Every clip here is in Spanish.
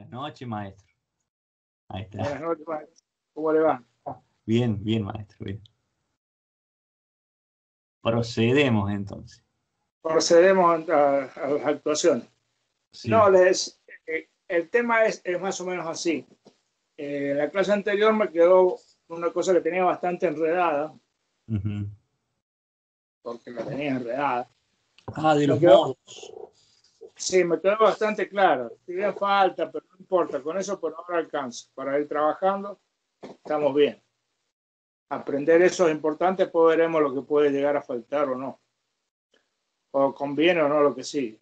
Buenas noches, maestro. Ahí está. Buenas noches, maestro. ¿Cómo le va? Bien, bien, maestro. Bien. Procedemos entonces. Procedemos a las actuaciones. Sí. No, el tema es más o menos así. En la clase anterior me quedó una cosa que tenía bastante enredada, porque la tenía enredada. De los quedó, modos. sí, me quedó bastante claro. Tiene falta, pero no importa. Con eso por ahora alcanza. Para ir trabajando, estamos bien. Aprender eso es importante, después veremos lo que puede llegar a faltar o no. O conviene o no lo que sigue.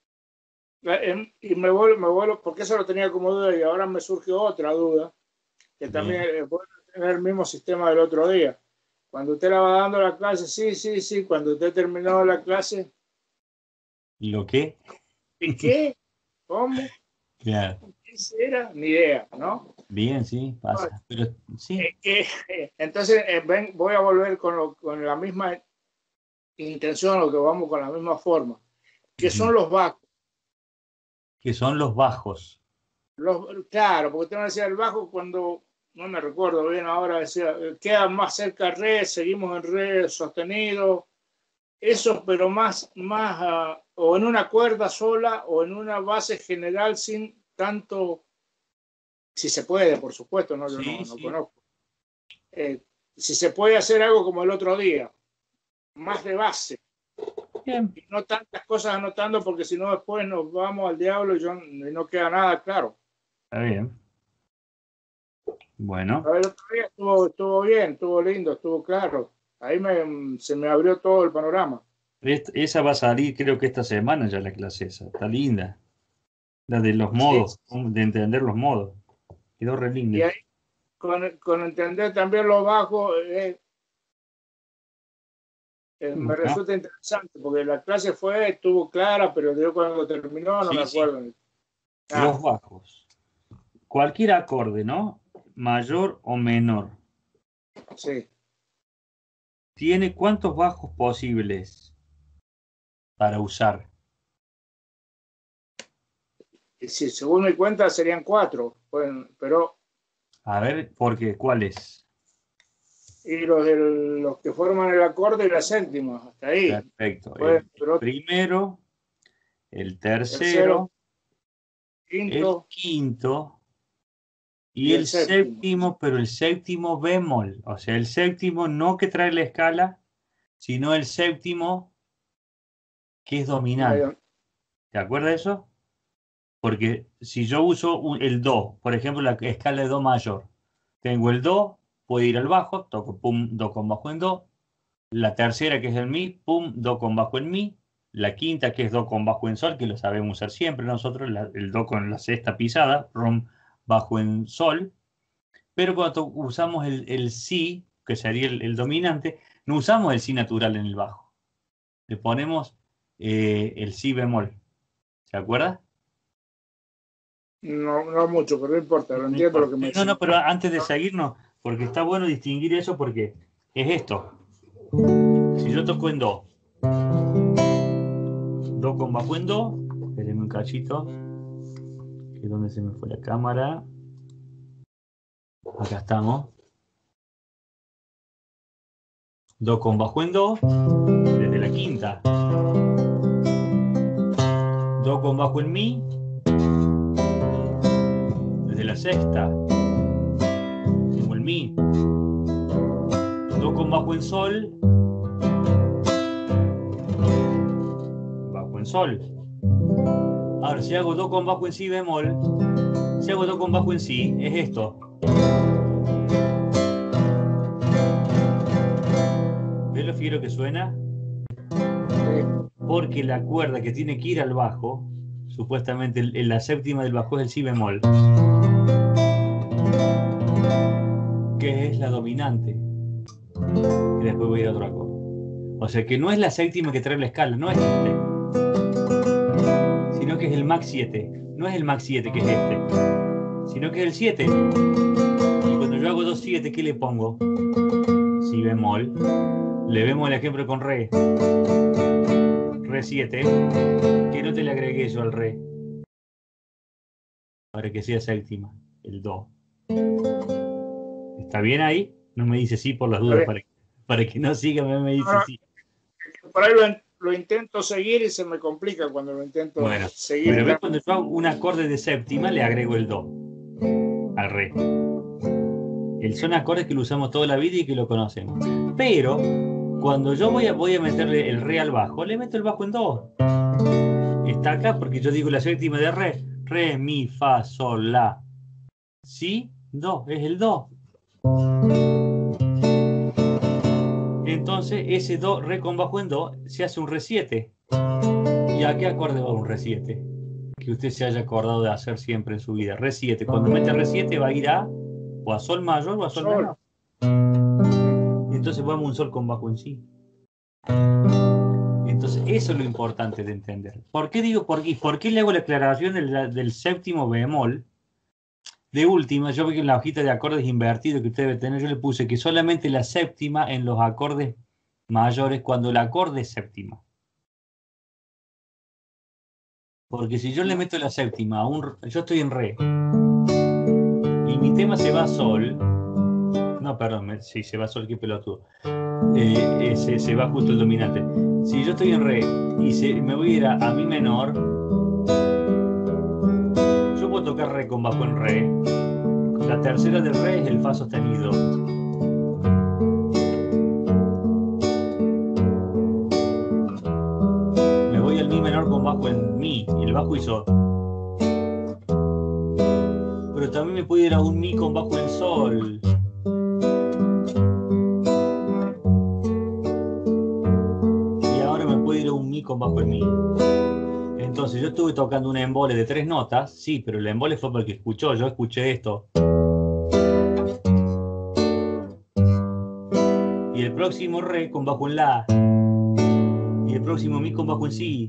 Y me vuelvo, porque eso lo tenía como duda y ahora me surge otra duda, que también puede tener el mismo sistema del otro día. Cuando usted la va dando la clase, sí, cuando usted terminó la clase, ¿Lo qué? ¿de qué? ¿Cómo? Claro. ¿Qué será? Ni idea, ¿no? Bien, sí, pasa. Pero sí. Entonces, voy a volver con la misma intención, lo que vamos con la misma forma, que son los bajos. Que son los bajos. Claro, porque usted me decía el bajo cuando, no me recuerdo bien ahora, decía, queda más cerca re, seguimos en re sostenido, eso, pero más o en una cuerda sola o en una base general sin tanto, si se puede, por supuesto, no, yo no Sí. conozco. Si se puede hacer algo como el otro día, más de base. Bien. Y no tantas cosas anotando, porque si no después nos vamos al diablo y no queda nada claro. Está bien. Bueno. El otro día estuvo bien, estuvo lindo, estuvo claro. Ahí se me abrió todo el panorama. Esa va a salir, creo que esta semana ya la clase esa. Está linda. La de los Sí. modos, de entender los modos. Quedó re linda. Y ahí, con entender también lo bajo, me resulta interesante, porque la clase estuvo clara, pero yo cuando terminó no me acuerdo. Los bajos. Cualquier acorde, ¿no? Mayor o menor. Sí. ¿Tiene cuántos bajos posibles para usar? Y si según mi cuenta serían 4, bueno, pero... A ver, ¿por qué? ¿Cuáles? Y los que forman el acorde y la séptima, hasta ahí. Perfecto. Pues, El primero, el tercero, el quinto quinto y y el el séptimo. séptimo, pero el séptimo bemol. O sea, el séptimo no que trae la escala, sino el séptimo que es dominante. ¿Te acuerdas de eso? Porque si yo uso el do, por ejemplo, la escala de do mayor, tengo el do, puedo ir al bajo, toco pum, do con bajo en do, la tercera que es el mi, pum, do con bajo en mi, la quinta que es do con bajo en sol, que lo sabemos usar siempre nosotros, el do con la sexta pisada, rom, bajo en sol, pero cuando usamos el si, que sería el dominante, no usamos el si natural en el bajo, le ponemos el si bemol, ¿se acuerda? No mucho, pero no importa, lo No entiendo lo importa. que me No, dice. no, pero antes de seguirnos, porque está bueno distinguir eso porque es esto. Si yo toco en do, do con bajo en do, espérenme un cachito, que es donde se me fue la cámara. Acá estamos. Do con bajo en do, desde la quinta. Do con bajo en mi, desde la sexta. Tengo el mi. Do con bajo en sol, bajo en sol. Ahora, si hago do con bajo en si bemol, si hago do con bajo en si, es esto. ¿Ves lo fiero que suena? Porque la cuerda que tiene que ir al bajo, supuestamente la séptima del bajo es el si bemol, que es la dominante, y después voy a ir a otro acorde. O sea que no es la séptima que trae la escala, no es este, sino que es el max 7. No es el max 7 que es este, sino que es el 7. Y cuando yo hago 2/7, ¿qué le pongo? Si bemol. Le vemos el ejemplo con re. Re 7. Que no te le agregué yo al re. para que sea séptima, el do. ¿Está bien ahí? No me dice sí por las dudas, para que no siga, me dice sí. Por ahí lo intento seguir y se me complica cuando lo intento seguir. Pero ves, cuando yo hago un acorde de séptima, le agrego el do al re. Son acordes que lo usamos toda la vida y que lo conocemos. Pero cuando yo voy a meterle el re al bajo, le meto el bajo en do. Está acá porque yo digo la séptima de re. Re, mi, fa, sol, la. Si, do, es el do. Entonces ese do, re con bajo en do, se hace un re 7. ¿Y a qué acorde va un re 7? Que usted se haya acordado de hacer siempre en su vida. Re 7. Cuando mete re 7 va a ir a o a sol mayor o a sol menor. Entonces vamos a un sol con bajo en si. Entonces eso es lo importante de entender. ¿Por qué digo por qué le hago la aclaración del séptimo bemol? De última, yo vi que en la hojita de acordes invertidos que usted debe tener, yo le puse que solamente la séptima en los acordes mayores cuando el acorde es séptima. Porque si yo le meto la séptima yo estoy en re y mi tema se va a sol, no, perdón, sí, se va a sol, qué pelotudo, se va justo el dominante. Si yo estoy en re y me voy a ir a mi menor, yo puedo tocar re con bajo en re. La tercera del re es el fa sostenido. Me voy al mi menor con bajo en mi y el bajo hizo. Pero también me puedo ir a un mi con bajo en sol. Y ahora me puedo ir a un mi con bajo en mi. Entonces yo estuve tocando un embole de 3 notas, sí, pero el embole fue porque escuchó, yo escuché esto. Y el próximo re con bajo en la. Y el próximo mi con bajo en si.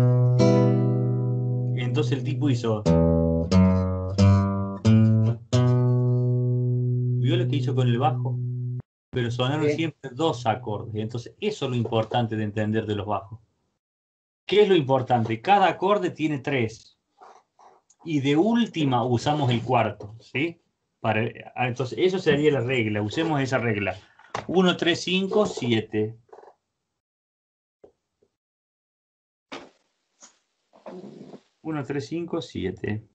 Entonces el tipo hizo. ¿Vio lo que hizo con el bajo? Pero sonaron siempre 2 acordes. Entonces eso es lo importante de entender de los bajos. ¿Qué es lo importante? Cada acorde tiene 3. Y de última usamos el cuarto, ¿sí? Entonces eso sería la regla. Usemos esa regla. 1, 3, 5, 7. Uno, 3, 5, 7.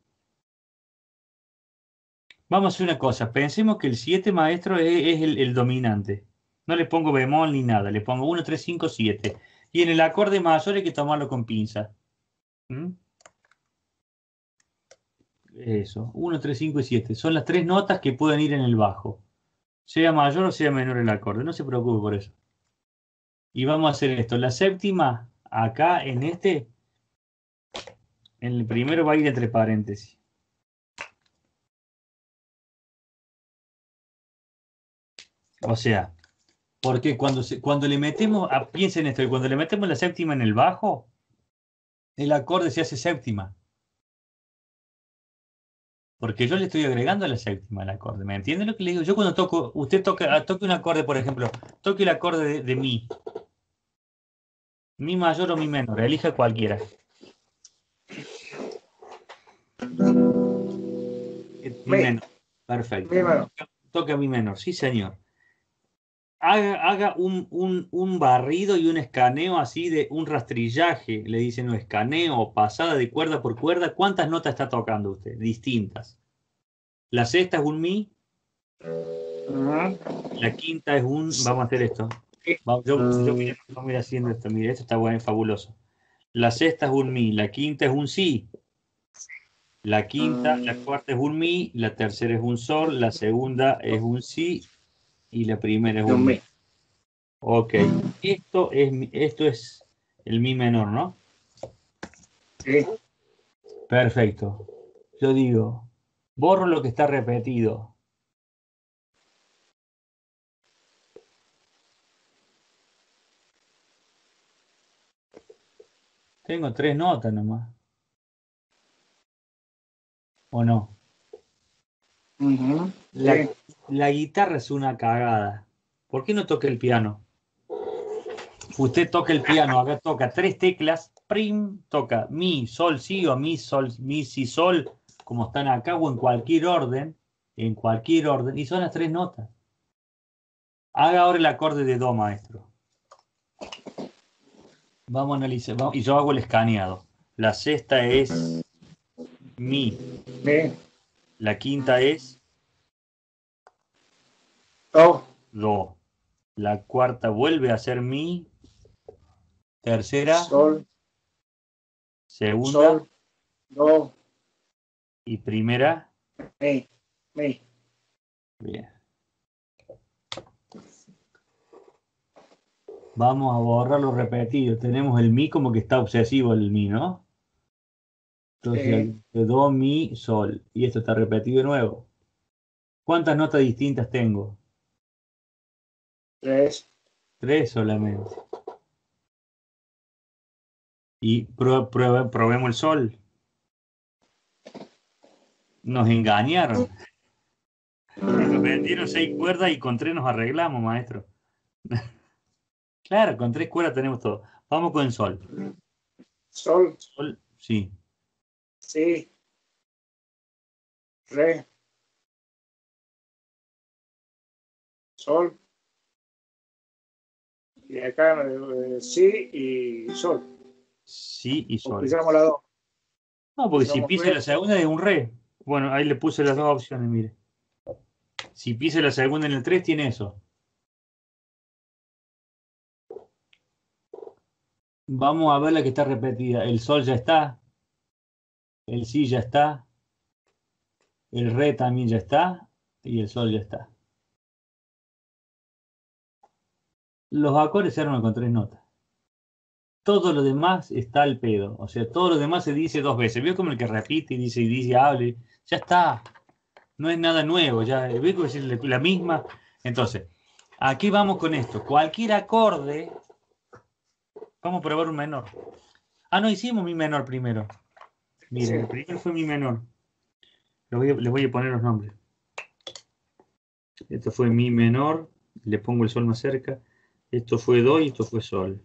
Vamos a hacer una cosa. Pensemos que el 7, maestro, es el dominante. No le pongo bemol ni nada. Le pongo 1, 3, 5, 7. Y en el acorde mayor hay que tomarlo con pinza. Eso. 1, 3, 5 y 7. Son las 3 notas que pueden ir en el bajo. Sea mayor o sea menor el acorde. No se preocupe por eso. Y vamos a hacer esto. La séptima, acá en en el primero va a ir entre paréntesis. O sea, porque cuando le metemos, piensen esto, cuando le metemos la séptima en el bajo, el acorde se hace séptima. Porque yo le estoy agregando la séptima al acorde. ¿Me entiende lo que le digo? Yo cuando toco, usted toque un acorde, por ejemplo, toque el acorde de mi. Mi mayor o mi menor, elija cualquiera. Mi menor. Perfecto. Mi menor. Toca mi menor, sí señor. Haga un barrido y un escaneo así de un rastrillaje, le dicen, un escaneo, pasada de cuerda por cuerda. ¿Cuántas notas está tocando usted? Distintas. La sexta es un mi. La quinta es un. Vamos a hacer esto. Yo voy a ir haciendo esto. Mire, esto está bueno, fabuloso. La sexta es un mi. La quinta es un si. La quinta, la cuarta es un mi. La tercera es un sol. La segunda es un si. Y la primera es un mi. Ok. Esto es el mi menor, ¿no? Sí. Perfecto. Yo digo, borro lo que está repetido. Tengo 3 notas nomás. ¿O no? La guitarra es una cagada. ¿Por qué no toca el piano? Usted toca el piano, acá toca 3 teclas, prim, toca mi, sol, si o mi, sol, mi, si, sol, como están acá, o en cualquier orden, y son las tres notas. Haga ahora el acorde de do, maestro. Vamos a analizar, y yo hago el escaneado. La sexta es mi. La quinta es do. La cuarta vuelve a ser mi. Tercera, sol. Segunda, sol, do. Y primera, mi. Bien. Vamos a borrar los repetidos. Tenemos el mi como que está obsesivo el mi, ¿no? Entonces, do, mi, sol. Y esto está repetido de nuevo. ¿Cuántas notas distintas tengo? 3. 3 solamente. Y probemos el sol. Nos engañaron. Nos vendieron 6 cuerdas y con 3 nos arreglamos, maestro. Claro, con 3 cuerdas tenemos todo. Vamos con el sol. Sol. Sol, sí. Si. Re. Sol. Y acá si y sol. Sí y sol. Pisamos la do. No, porque si pise la segunda es un re. Bueno, ahí le puse las dos opciones, mire. Si pise la segunda en el 3 tiene eso. Vamos a ver la que está repetida. El sol ya está. El si ya está. El re también ya está. Y el sol ya está. Los acordes se arman con 3 notas. Todo lo demás está al pedo. O sea, todo lo demás se dice 2 veces. ¿Vio como el que repite y dice, hable? Ya está. No es nada nuevo. Ya ve como decir la misma. Entonces, aquí vamos con esto. Cualquier acorde. Vamos a probar un menor. Ah, no, hicimos mi menor primero. Miren, sí. El primero fue mi menor. Les voy a poner los nombres. Esto fue mi menor. Le pongo el sol más cerca. Esto fue do y esto fue sol.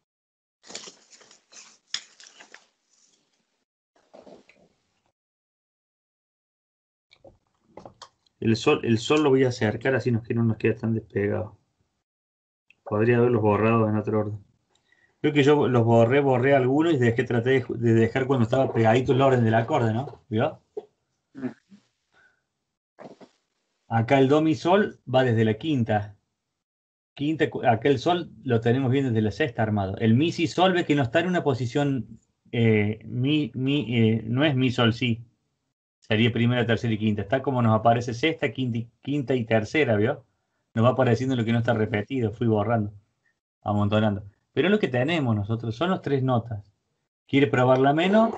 El sol lo voy a acercar así que no nos queda tan despegado. Podría haberlos borrado en otro orden. Creo que yo los borré algunos y traté de dejar cuando estaba pegadito el orden del acorde, ¿no? ¿Vio? Acá el do, mi, sol va desde la quinta. Acá el sol lo tenemos bien desde la sexta armado. El mi, si, sol ve que no está en una posición no es mi, sol, si. Sería primera, tercera y quinta. Está como nos aparece sexta, quinta y tercera, ¿vio? Nos va apareciendo lo que no está repetido. Fui borrando, amontonando. Pero lo que tenemos nosotros son las 3 notas. ¿Quiere probar la menor?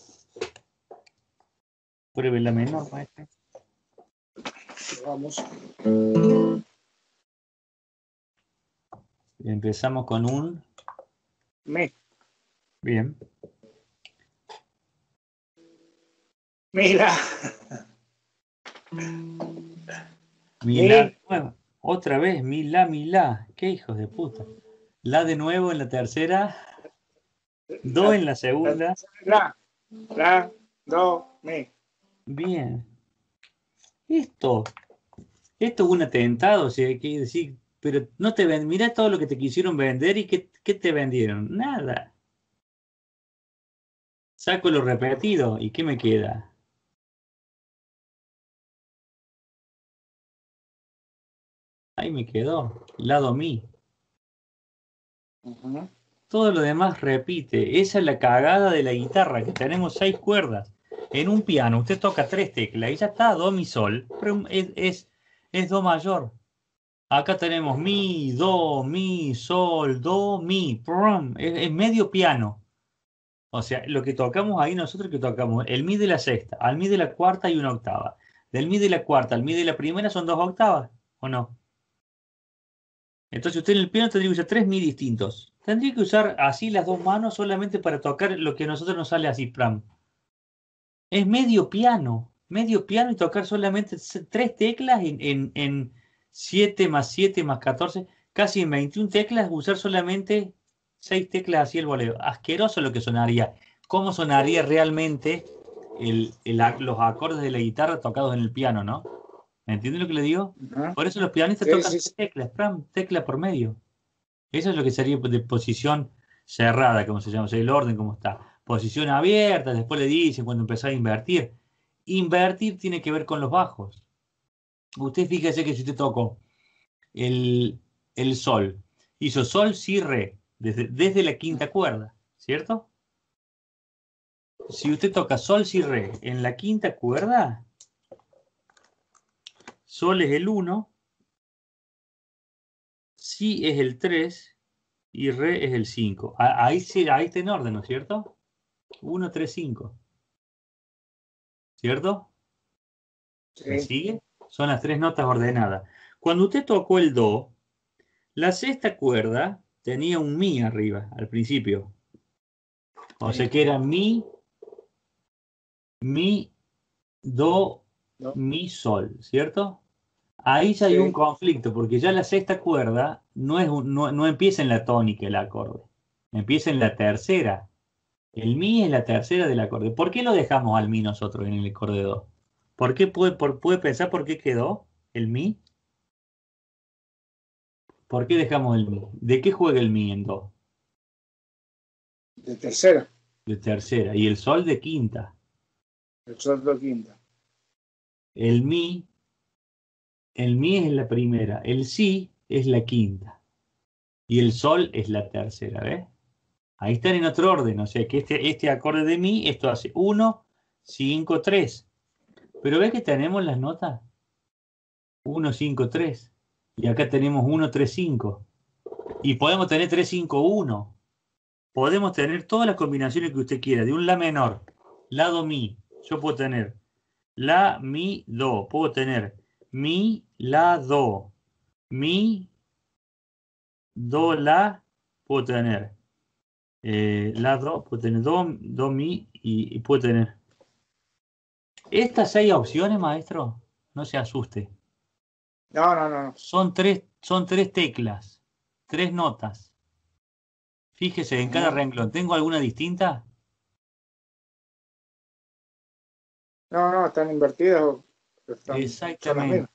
Pruebe la menor, maestro. Vamos. Empezamos con un mi. Bien. Mira. Mi. Otra vez, mi la. Qué hijos de puta. La de nuevo en la tercera. Do en la segunda. La, do, mi. Bien. Esto es un atentado, o sea, hay que decir, pero no te ven, mira todo lo que te quisieron vender y ¿qué te vendieron? Nada. Saco lo repetido y ¿qué me queda? Ahí me quedó, lado mi. Todo lo demás repite. Esa es la cagada de la guitarra, que tenemos 6 cuerdas. En un piano usted toca 3 teclas y ya está, do, mi, sol, pero es do mayor. Acá tenemos mi, sol, do, mi. Es medio piano. O sea, lo que tocamos ahí nosotros que tocamos, el mi de la sexta, al mi de la cuarta y una octava. Del mi de la cuarta al mi de la primera son 2 octavas, ¿o no? Entonces usted en el piano tendría que usar 3 mi distintos. Tendría que usar así las 2 manos solamente para tocar lo que a nosotros nos sale así, pram. Es medio piano y tocar solamente 3 teclas en 7 más 7 más 14, casi en 21 teclas, usar solamente 6 teclas así el bolero. Asqueroso lo que sonaría. ¿Cómo sonaría realmente los acordes de la guitarra tocados en el piano, ¿no? ¿Me entienden lo que le digo? Ajá. Por eso los pianistas Sí, tocan sí, sí. teclas, tecla por medio. Eso es lo que sería de posición cerrada, como se llama, o sea, el orden como está. Posición abierta, después le dicen cuando empezar a invertir. Invertir tiene que ver con los bajos. Usted fíjese que si usted tocó el sol, hizo sol, si, re, desde la quinta cuerda, ¿cierto? Si usted toca sol, si, re en la quinta cuerda, sol es el 1, si es el 3 y re es el 5. Ahí está en orden, ¿no es cierto? 1, 3, 5. ¿Cierto? ¿Me Sí, sigue? Son las tres notas ordenadas. Cuando usted tocó el do, la sexta cuerda tenía un mi arriba, al principio. O sea sí. que era mi, do, No, mi, sol, ¿cierto? Ahí ya hay un sí. conflicto, porque ya la sexta cuerda no empieza en la tónica el acorde, empieza en la tercera. El mi es la tercera del acorde. ¿Por qué lo dejamos al mi nosotros en el acorde do? ¿Por qué puede pensar por qué quedó el mi? ¿Por qué dejamos el mi? ¿De qué juega el mi en do? De tercera. De tercera. Y el sol de quinta. El sol de quinta. El mi, el mi es la primera. El si es la quinta. Y el sol es la tercera, ¿ves? Ahí están en otro orden. O sea que este acorde de mi, esto hace 1, 5, 3. Pero ¿ves que tenemos las notas? 1, 5, 3. Y acá tenemos 1, 3, 5. Y podemos tener 3, 5, 1. Podemos tener todas las combinaciones que usted quiera. De un la menor, la do mi. Yo puedo tener la, mi, do. Puedo tener mi, la, do. Mi, do, la. Puedo tener la, do. Puedo tener do, mi. Y puedo tener. Estas 6 opciones, maestro, no se asuste. No, no, no, no. Son tres teclas. 3 notas. Fíjese en cada Ajá. renglón. ¿Tengo alguna distinta? No, no, están invertidas o son las Exactamente. mismas.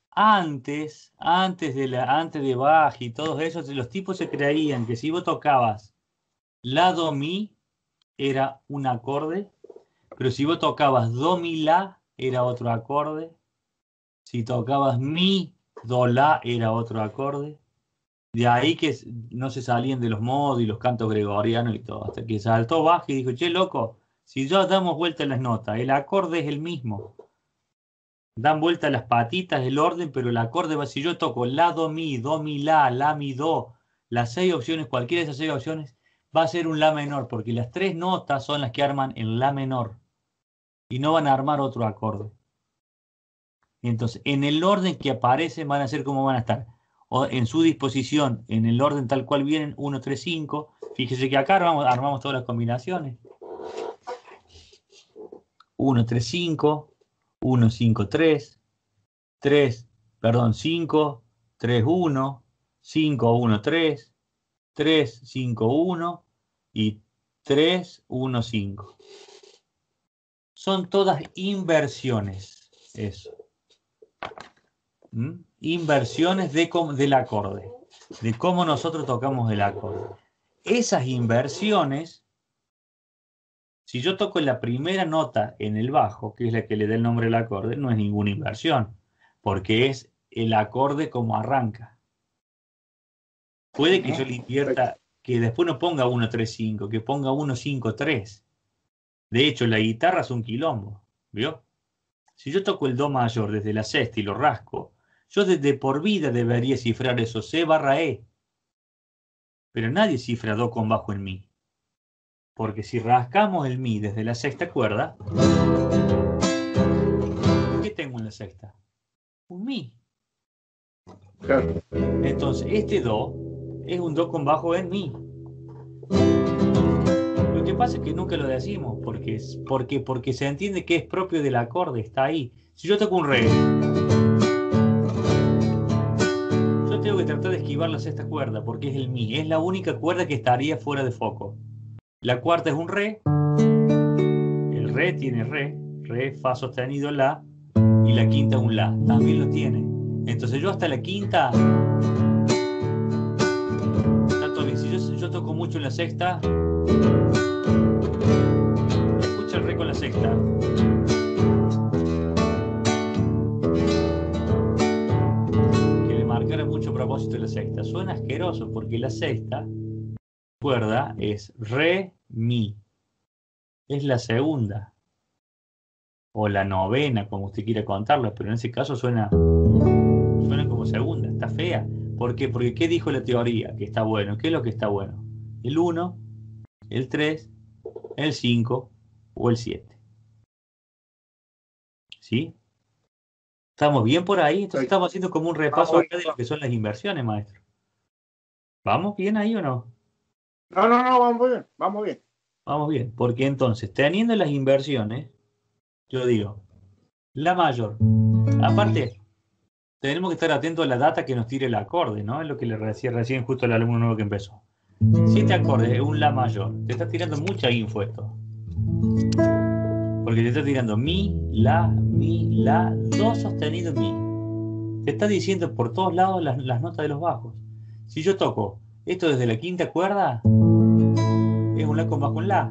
Antes de Bach y todos esos, los tipos se creían que si vos tocabas la, do, mi, era un acorde, pero si vos tocabas do, mi, la, era otro acorde. Si tocabas mi, do, la, era otro acorde. De ahí que no se salían de los modos y los cantos gregorianos y todo, hasta que saltó Bach y dijo, che, loco, si ya damos vuelta en las notas, el acorde es el mismo. Dan vuelta las patitas, el orden, pero el acorde va, si yo toco la, do, mi, la, mi, do, las 6 opciones, cualquiera de esas 6 opciones, va a ser un la menor, porque las 3 notas son las que arman el la menor y no van a armar otro acorde. Entonces, en el orden que aparecen van a ser como van a estar. O en su disposición, en el orden tal cual vienen, 1, 3, 5. Fíjese que acá armamos todas las combinaciones. 1, 3, 5, 1, 5, 3. 3, perdón, 5, 3, 1, 5, 1, 3, 3, 5, 1 y 3, 1, 5. Son todas inversiones, eso. Inversiones del acorde, de cómo nosotros tocamos el acorde. Esas inversiones, si yo toco la primera nota en el bajo, que es la que le da el nombre al acorde, no es ninguna inversión, porque es el acorde como arranca. Puede que yo le Perfecto. invierta, que después no ponga 1, 3, 5, que ponga 1, 5, 3. De hecho, la guitarra es un quilombo, ¿vio? Si yo toco el do mayor desde la sexta y lo rasco, yo desde por vida debería cifrar eso C barra E. Pero nadie cifra do con bajo en mi. Porque si rascamos el mi desde la sexta cuerda, ¿qué tengo en la sexta? Un mi. Claro. Entonces, este do es un do con bajo en mi. Lo que pasa es que nunca lo decimos, porque se entiende que es propio del acorde, está ahí. Si yo toco un re, yo tengo que tratar de esquivar la sexta cuerda, porque es el mi, es la única cuerda que estaría fuera de foco. La cuarta es un re, el re tiene re, fa sostenido, la, y la quinta un la, también lo tiene. Entonces yo hasta la quinta, está todo bien. Si yo toco mucho en la sexta, escucha el re con la sexta. Que le marcara mucho a propósito de la sexta. Suena asqueroso porque la sexta cuerda es re, mi. Es la segunda. O la novena, como usted quiera contarlo, pero en ese caso suena como segunda, está fea. ¿Por qué? Porque ¿qué dijo la teoría? Que está bueno. ¿Qué es lo que está bueno? El 1, el 3, el 5 o el 7. ¿Sí? ¿Estamos bien por ahí? Entonces estamos haciendo como un repaso acá de lo que son las inversiones, maestro. ¿Vamos bien ahí o no? No, vamos bien, vamos bien. Vamos bien, porque entonces, teniendo las inversiones, yo digo, la mayor. Aparte, tenemos que estar atentos a la data que nos tire el acorde, ¿no? Es lo que le decía recién justo al alumno nuevo que empezó. Si este acorde es un la mayor, te está tirando mucha info esto. Porque te está tirando mi, la, do sostenido, mi. Te está diciendo por todos lados las notas de los bajos. Si yo toco esto desde la quinta cuerda, es un la con bajo en la.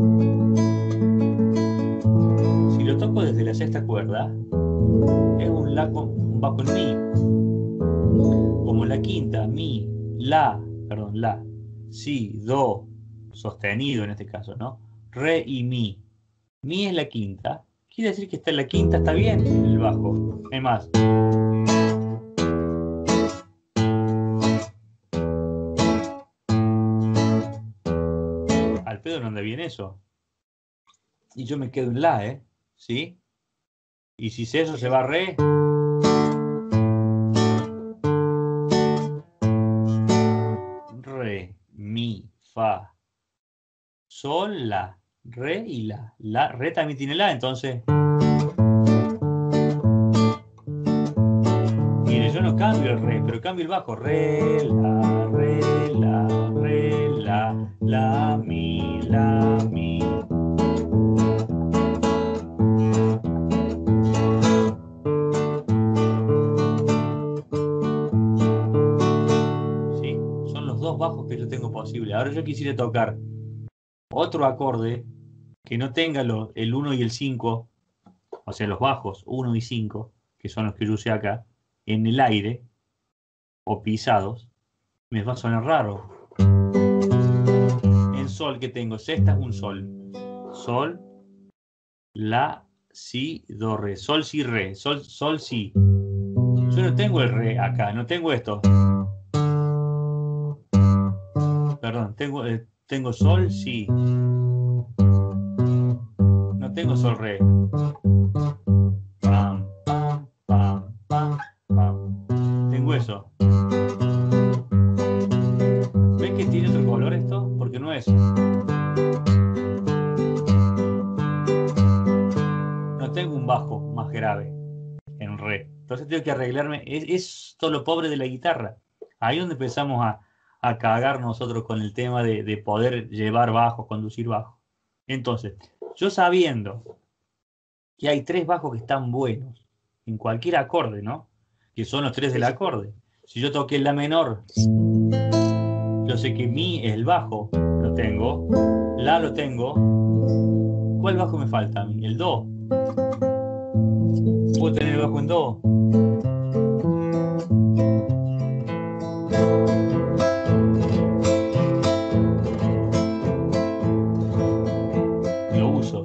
Si lo toco desde la sexta cuerda, es un la con bajo en mi. Como la quinta, mi, la, si, do, sostenido en este caso, ¿no? Re y mi. Mi es la quinta. Quiere decir que está en la quinta, está bien en el bajo. Es más. Al pedo no anda bien eso. Y yo me quedo en la, ¿eh? ¿Sí? Y si eso se va a re. Re, mi, fa, sol, la, re y la. La, re también tiene la, entonces. Mire, yo no cambio el re, pero cambio el bajo. Re, la, la, mi, la, mi. ¿Sí? Son los dos bajos que yo tengo posible. Ahora yo quisiera tocar otro acorde que no tenga el 1 y el 5, o sea, los bajos 1 y 5, que son los que yo usé acá, en el aire o pisados, me va a sonar raro. En sol que tengo, sexta es un sol. Sol, la, si, do, re. Sol, si, re. Sol, si. Yo no tengo el re acá, no tengo esto. Perdón, tengo sol, si. No tengo sol, re. Pam, pam, pam, pam, pam. Tengo eso. ¿Ven que tiene otro color esto? Porque no es. No tengo un bajo más grave en re. Entonces tengo que arreglarme. Es todo lo pobre de la guitarra. Ahí es donde empezamos a cagar nosotros con el tema de poder llevar bajos, conducir bajos. Entonces, yo sabiendo que hay 3 bajos que están buenos en cualquier acorde, ¿no? Que son los 3 del acorde. Si yo toqué la menor, yo sé que mi es el bajo, lo tengo. La lo tengo. ¿Cuál bajo me falta a mí? El do. ¿Puedo tener el bajo en do? Lo uso.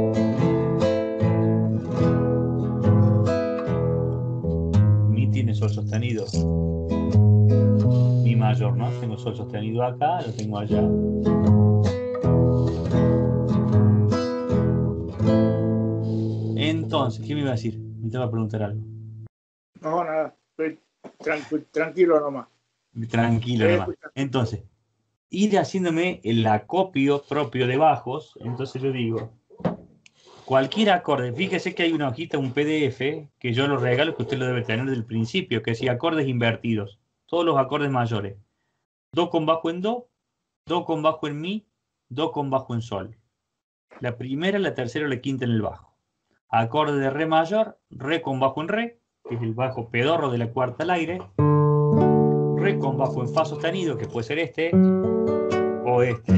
Mi tiene sol sostenido. Mi mayor, ¿no? Tengo sol sostenido acá, lo tengo allá. Entonces, ¿qué me iba a decir? Me te va a preguntar algo. No, nada, estoy tranquilo nomás. Tranquilo nomás. Entonces, ir haciéndome el acopio propio de bajos. Entonces yo digo, cualquier acorde, fíjese que hay una hojita, un PDF, que yo lo regalo, que usted lo debe tener del principio, que decía acordes invertidos. Todos los acordes mayores. Do con bajo en do con bajo en mi, do con bajo en sol. la primera, la tercera o la quinta en el bajo. Acorde de re mayor, re con bajo en re, que es el bajo pedorro de la cuarta al aire. Re con bajo en fa sostenido, que puede ser este o este.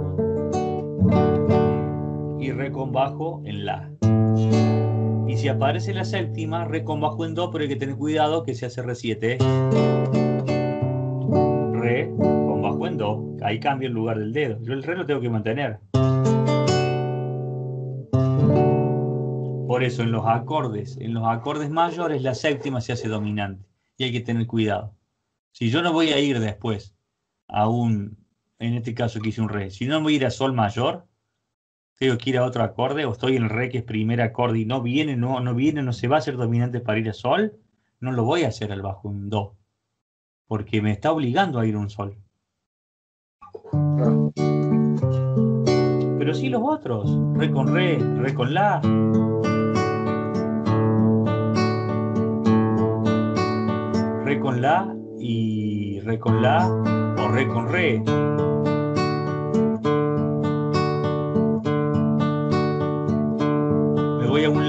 Y re con bajo en la. Y si aparece la séptima, re con bajo en do, pero hay que tener cuidado que se hace re7. Re con bajo en do. Ahí cambia el lugar del dedo. Yo el re lo tengo que mantener. Por eso en los acordes mayores la séptima se hace dominante. Y hay que tener cuidado. Si yo no voy a ir después a en este caso que hice un re, si no voy a ir a sol mayor, tengo que ir a otro acorde, o estoy en el re que es primer acorde y no viene, no viene, no se va a hacer dominante para ir a sol, no lo voy a hacer al bajo un do, porque me está obligando a ir a un sol. Pero sí los otros, re con la. Re con la y re con la o re con re. Me voy a un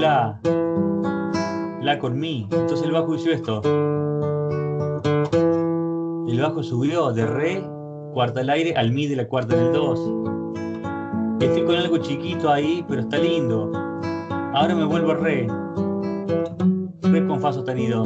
la con mi. Entonces el bajo hizo esto. El bajo subió de re, cuarta al aire, al mi de la cuarta en el 2. Estoy con algo chiquito ahí, pero está lindo. Ahora me vuelvo a re. Re con fa sostenido.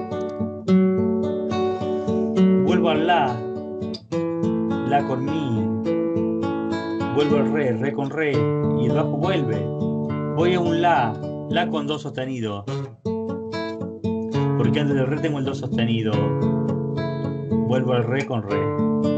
Vuelvo al la con mi. Vuelvo al re con re. Y el bajo vuelve. Voy a un la con do sostenido. Porque antes del re tengo el do sostenido. Vuelvo al re con re.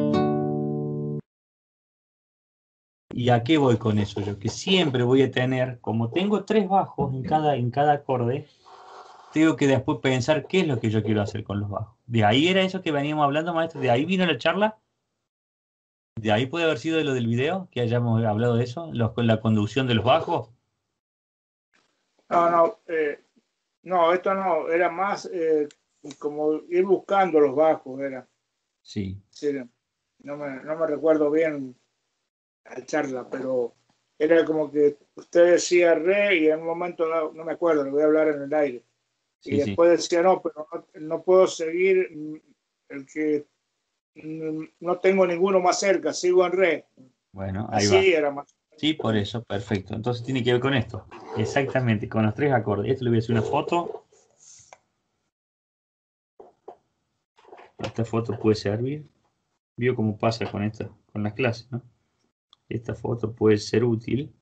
¿Y a qué voy con eso yo? Que siempre voy a tener, como tengo 3 bajos en cada acorde, tengo que después pensar qué es lo que yo quiero hacer con los bajos. ¿De ahí era eso que veníamos hablando, maestro? ¿De ahí vino la charla? ¿De ahí puede haber sido de lo del video, que hayamos hablado de eso? Con la conducción de los bajos. No, esto no, era más como ir buscando los bajos, era. Sí. Sí, no me recuerdo bien la charla, pero era como que usted decía re y en un momento no me acuerdo, le voy a hablar en el aire. Y Sí, sí. después decía, no, pero no puedo seguir el que no tengo ninguno más cerca, sigo en re. Bueno, ahí va. Así era más. Sí, por eso, perfecto. Entonces tiene que ver con esto. Exactamente, con los 3 acordes. Esto le voy a hacer una foto. Esta foto puede servir. Vio cómo pasa con las clases, ¿no? Esta foto puede ser útil.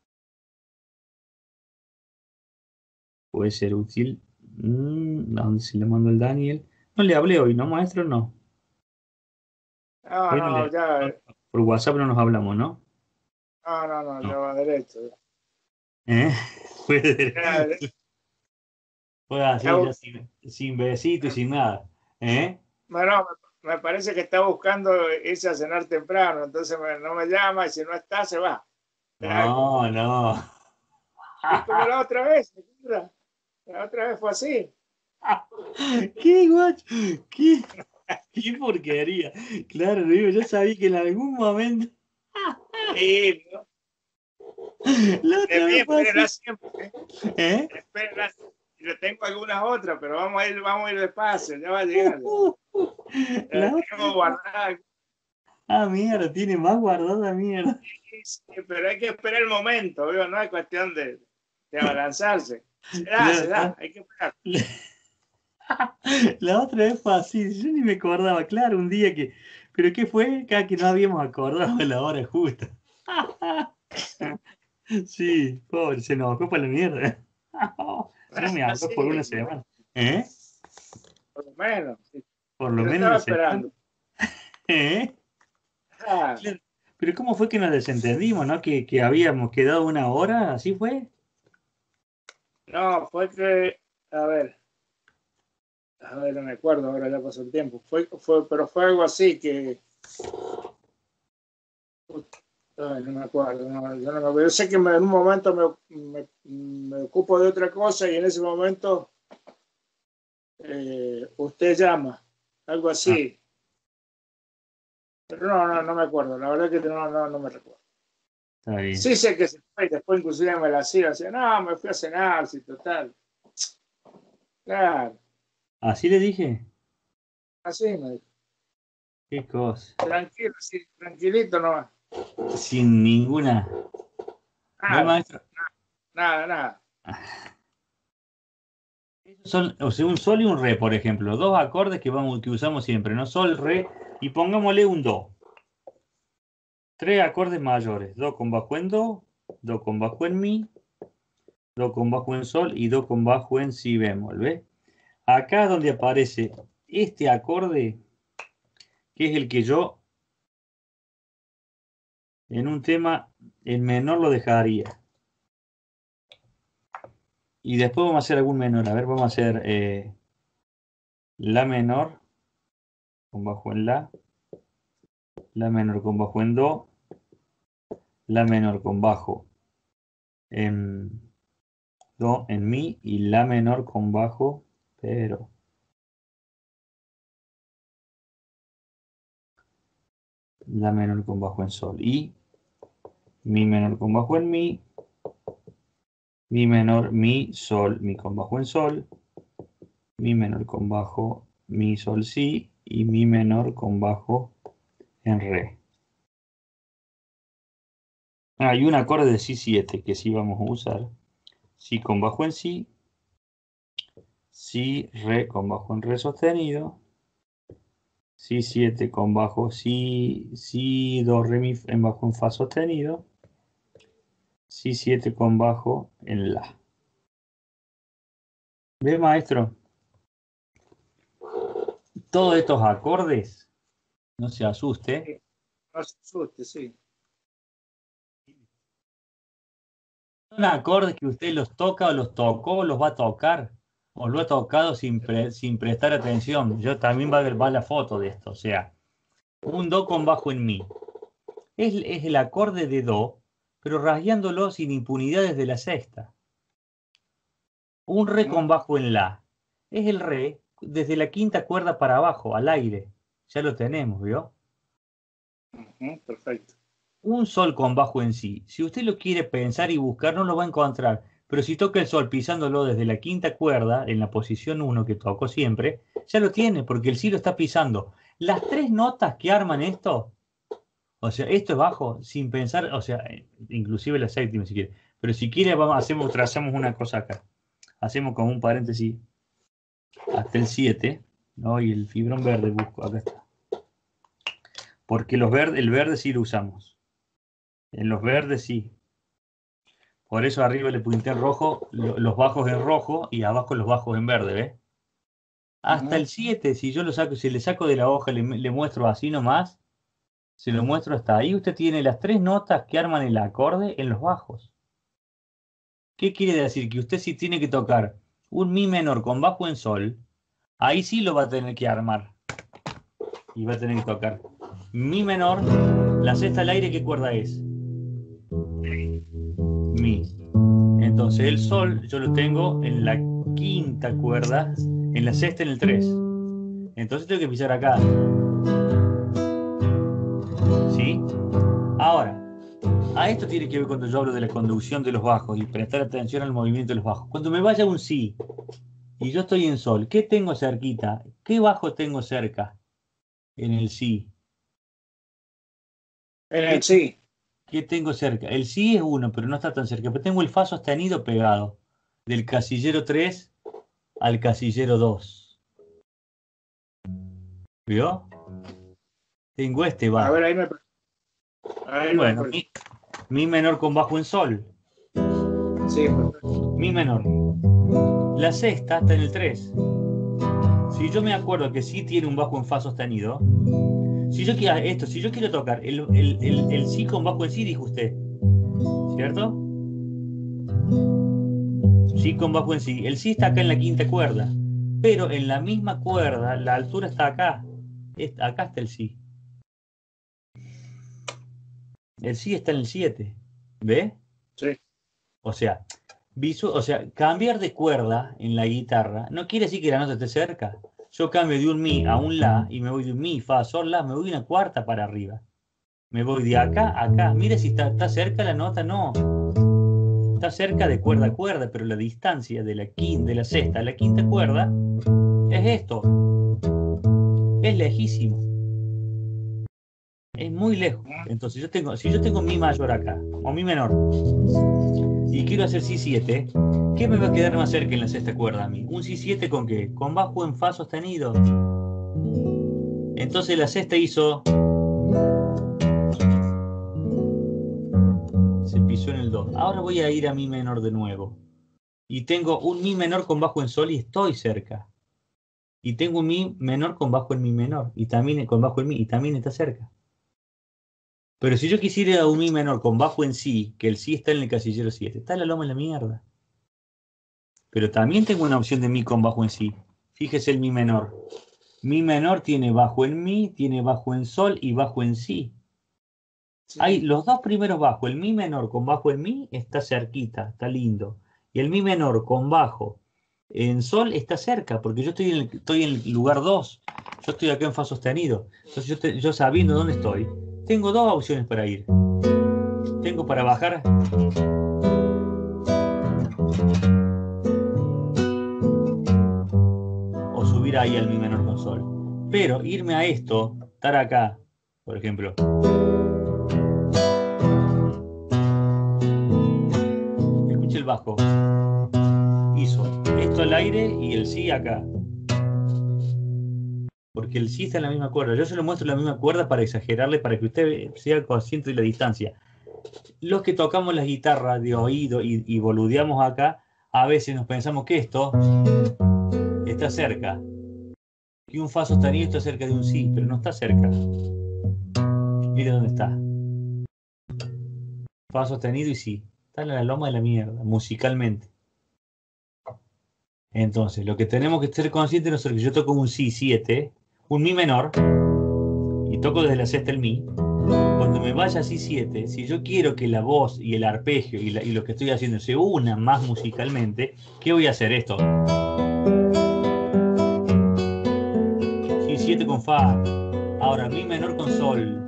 Puede ser útil. ¿A dónde se le mandó el Daniel? No le hablé hoy, ¿no, maestro? No. No, Hoy no no, le. ya, Por WhatsApp no nos hablamos, ¿no? no, No. ya va derecho. ¿Eh? Puede, Ya, puede así, ya sin besito y sin nada. ¿Eh? bueno, me parece que está buscando irse a cenar temprano, entonces no me llama y si no está, se va. No, no. Y como la otra vez, la otra vez fue así. ¿Qué, guacho? ¿Qué? ¿Qué porquería? Claro, digo, yo sabía que en algún momento. Y ¿no? La De otra mí, vez fue espérenla así. siempre. ¿Eh? Espérenla. Yo tengo algunas otras, pero vamos a ir despacio, ya va a llegar. La La otra tengo vez. guardada. Ah, mierda, tiene más guardada, mierda. Sí, pero hay que esperar el momento, ¿vio? No es cuestión de abalanzarse. Se Claro, da, hay que esperar. la otra vez fue así, yo ni me acordaba, claro, un día que. ¿Pero qué fue? Cada que no habíamos acordado de la hora justa. Sí, pobre, se enojó para la mierda. No me habló por una Sí, semana. ¿Eh? por lo menos. Sí. Por lo Yo menos estaba una semana. esperando. ¿Eh? Ah, Claro. Pero ¿cómo fue que nos desentendimos, no? Que habíamos quedado una hora, ¿así fue? no, fue que, a ver, no me acuerdo, ahora ya pasó el tiempo. Pero fue algo así que, ay, no me acuerdo, yo sé que en un momento me ocupo de otra cosa y en ese momento usted llama, algo Ah, así. Pero no me acuerdo, la verdad que no me recuerdo. Está bien. Sí sé que se fue, después inclusive me la hacía, decía, no, me fui a cenar, sí, total. Claro, ¿Así le dije? así me dijo. Qué cosa. Tranquilo, sí, tranquilito nomás. Sin ninguna. ¿Ve, Nada, maestro? nada, nada. Son, o sea, un sol y un re, por ejemplo. Dos acordes que usamos siempre, ¿no? Sol, re, y pongámosle un do. Tres acordes mayores. Do con bajo en do con bajo en mi, do con bajo en sol y do con bajo en si bemol, ¿ves? Acá es donde aparece este acorde, que es el que yo en un tema en menor lo dejaría. Y después vamos a hacer algún menor. A ver, vamos a hacer la menor con bajo en la menor con bajo en do, la menor con bajo en do en mi y la menor con bajo, pero la menor con bajo en sol y mi menor con bajo en mi menor, mi, sol, mi con bajo en sol, mi menor con bajo, mi, sol, si y mi menor con bajo en re. Hay un acorde de si 7 que sí vamos a usar. Si con bajo en si, re con bajo en re sostenido, si 7 con bajo, si, do, re, mi en bajo en fa sostenido, si 7 con bajo en la. ¿Ve, maestro? Todos estos acordes, no se asuste, Sí, no se asuste, sí. son acordes que usted los toca o los tocó o los va a tocar o lo ha tocado sin prestar atención. Yo también va la foto de esto, o sea, un do con bajo en mi. Es el acorde de do, pero rasguándolo sin impunidad desde la sexta. Un re con bajo en la. Es el re desde la quinta cuerda para abajo, al aire. Ya lo tenemos, ¿vio? Perfecto. Un sol con bajo en sí. Si usted lo quiere pensar y buscar, no lo va a encontrar. Pero si toca el sol pisándolo desde la quinta cuerda, en la posición 1 que tocó siempre, ya lo tiene, porque el sí lo está pisando. Las tres notas que arman esto, o sea, esto es bajo, sin pensar, o sea, inclusive la séptima si quiere. Pero si quiere, trazamos una cosa acá. Hacemos como un paréntesis hasta el 7, ¿no? Y el fibrón verde busco, acá está. Porque el verde sí lo usamos. En los verdes sí. Por eso arriba le pinté en rojo, los bajos en rojo y abajo los bajos en verde, ¿ves? Hasta el 7, si yo lo saco, si le saco de la hoja, le muestro así nomás, se lo muestro hasta ahí, usted tiene las tres notas que arman el acorde en los bajos. ¿Qué quiere decir? Que usted sí tiene que tocar un mi menor con bajo en sol, ahí sí lo va a tener que armar. Y va a tener que tocar mi menor, la sexta al aire, ¿qué cuerda es? Mi. Entonces el sol yo lo tengo en la quinta cuerda, en la sexta en el 3. Entonces tengo que pisar acá. ¿Sí? Ahora, a esto tiene que ver cuando yo hablo de la conducción de los bajos y prestar atención al movimiento de los bajos. Cuando me vaya un si y yo estoy en sol, ¿qué tengo cerquita? ¿Qué bajo tengo cerca en el si? En el sí. ¿Qué tengo cerca? El si es uno, pero no está tan cerca. Pero tengo el fa sostenido pegado del casillero 3 al casillero 2. ¿Vio? Tengo este A ver, bajo. ahí me Bueno, parece. mi menor con bajo en sol. Sí, perfecto. Mi menor. La sexta está en el 3. Si yo me acuerdo que sí tiene un bajo en fa sostenido, si yo quiero tocar el si con bajo en si, dijo usted, ¿cierto? Si con bajo en si. El si está acá en la quinta cuerda, pero en la misma cuerda, la altura está acá. Acá está el si. El si está en el 7. ¿Ve? Sí. O sea, cambiar de cuerda en la guitarra no quiere decir que la nota esté cerca. Yo cambio de un mi a un la y me voy de un mi, fa, sol, la, me voy una cuarta para arriba. Me voy de acá a acá. Mire si está cerca la nota, no. Está cerca de cuerda a cuerda, pero la distancia de la sexta a la quinta cuerda es esto. Es lejísimo. Es muy lejos. Entonces si yo tengo mi mayor acá, o mi menor, y quiero hacer Si7, ¿qué me va a quedar más cerca en la sexta cuerda a mí? ¿Un Si7 con qué? Con bajo en Fa sostenido. Entonces la sexta hizo... Se pisó en el Do. Ahora voy a ir a Mi menor de nuevo. Y tengo un Mi menor con bajo en Sol y estoy cerca. Y tengo un Mi menor con bajo en Mi menor. Y también con bajo en Mi y también está cerca. Pero si yo quisiera un Mi menor con bajo en Si, que el Si está en el casillero 7, está la loma en la mierda. Pero también tengo una opción de Mi con bajo en Si. Fíjese el Mi menor. Mi menor tiene bajo en Mi, tiene bajo en Sol y bajo en Si. Sí. Hay los dos primeros bajos. El Mi menor con bajo en Mi está cerquita, está lindo. Y el Mi menor con bajo en Sol está cerca, porque yo estoy en el lugar 2. Yo estoy acá en Fa sostenido. Entonces yo sabiendo dónde estoy, tengo dos opciones para ir. Tengo para bajar... o subir ahí al Mi menor con Sol. Pero irme a esto, estar acá, por ejemplo... el bajo hizo esto al aire y el Si acá, porque el Si está en la misma cuerda. Yo se lo muestro en la misma cuerda para exagerarle, para que usted sea consciente de la distancia. Los que tocamos las guitarras de oído y boludeamos acá, a veces nos pensamos que esto está cerca, que un Fa sostenido está cerca de un Si, pero no está cerca. Mire dónde está. Fa sostenido y Si. Está en la loma de la mierda, musicalmente. Entonces, lo que tenemos que ser conscientes nosotros es que yo toco un Si7, un Mi menor, y toco desde la sexta el Mi. Cuando me vaya a Si7, si yo quiero que la voz y el arpegio y lo que estoy haciendo se unan más musicalmente, ¿qué voy a hacer? Esto. Si7 con Fa. Ahora, Mi menor con Sol.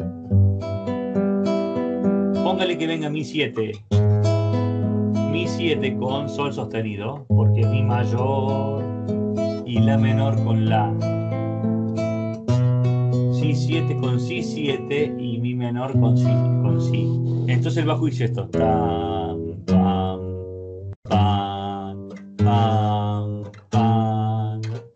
Póngale que venga Mi7. Mi7 con Sol sostenido, porque es Mi mayor y La menor con La. Si7 con Si7 y Mi menor con Si. Entonces el bajo dice esto. Pam, pam, pam, pam, pam,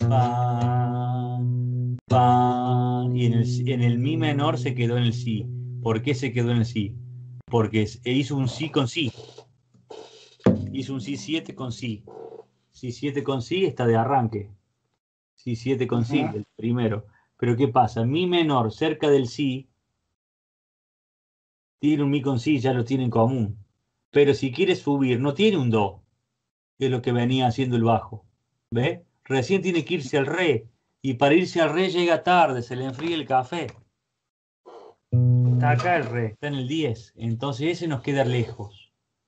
pam, pam. Y en el Mi menor se quedó en el Si. ¿Por qué se quedó en el Si? Porque hizo un Si con Si. Hizo un Si7 con Si. Si7 con Si está de arranque. Si7 con Si, el primero. Pero ¿qué pasa? Mi menor cerca del Si tiene un Mi con Si, ya lo tiene en común. Pero si quiere subir, no tiene un Do, que es lo que venía haciendo el bajo. ¿Ve? Recién tiene que irse al Re. Y para irse al Re llega tarde, se le enfría el café. Está acá el Re, está en el 10. Entonces ese nos queda lejos.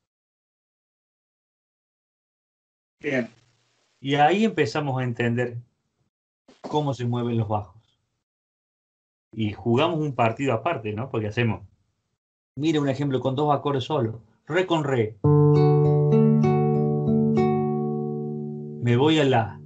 Bien. Y ahí empezamos a entender cómo se mueven los bajos. Y jugamos un partido aparte, ¿no? Porque hacemos, mire un ejemplo con dos acordes solos. Re con Re. Me voy a La.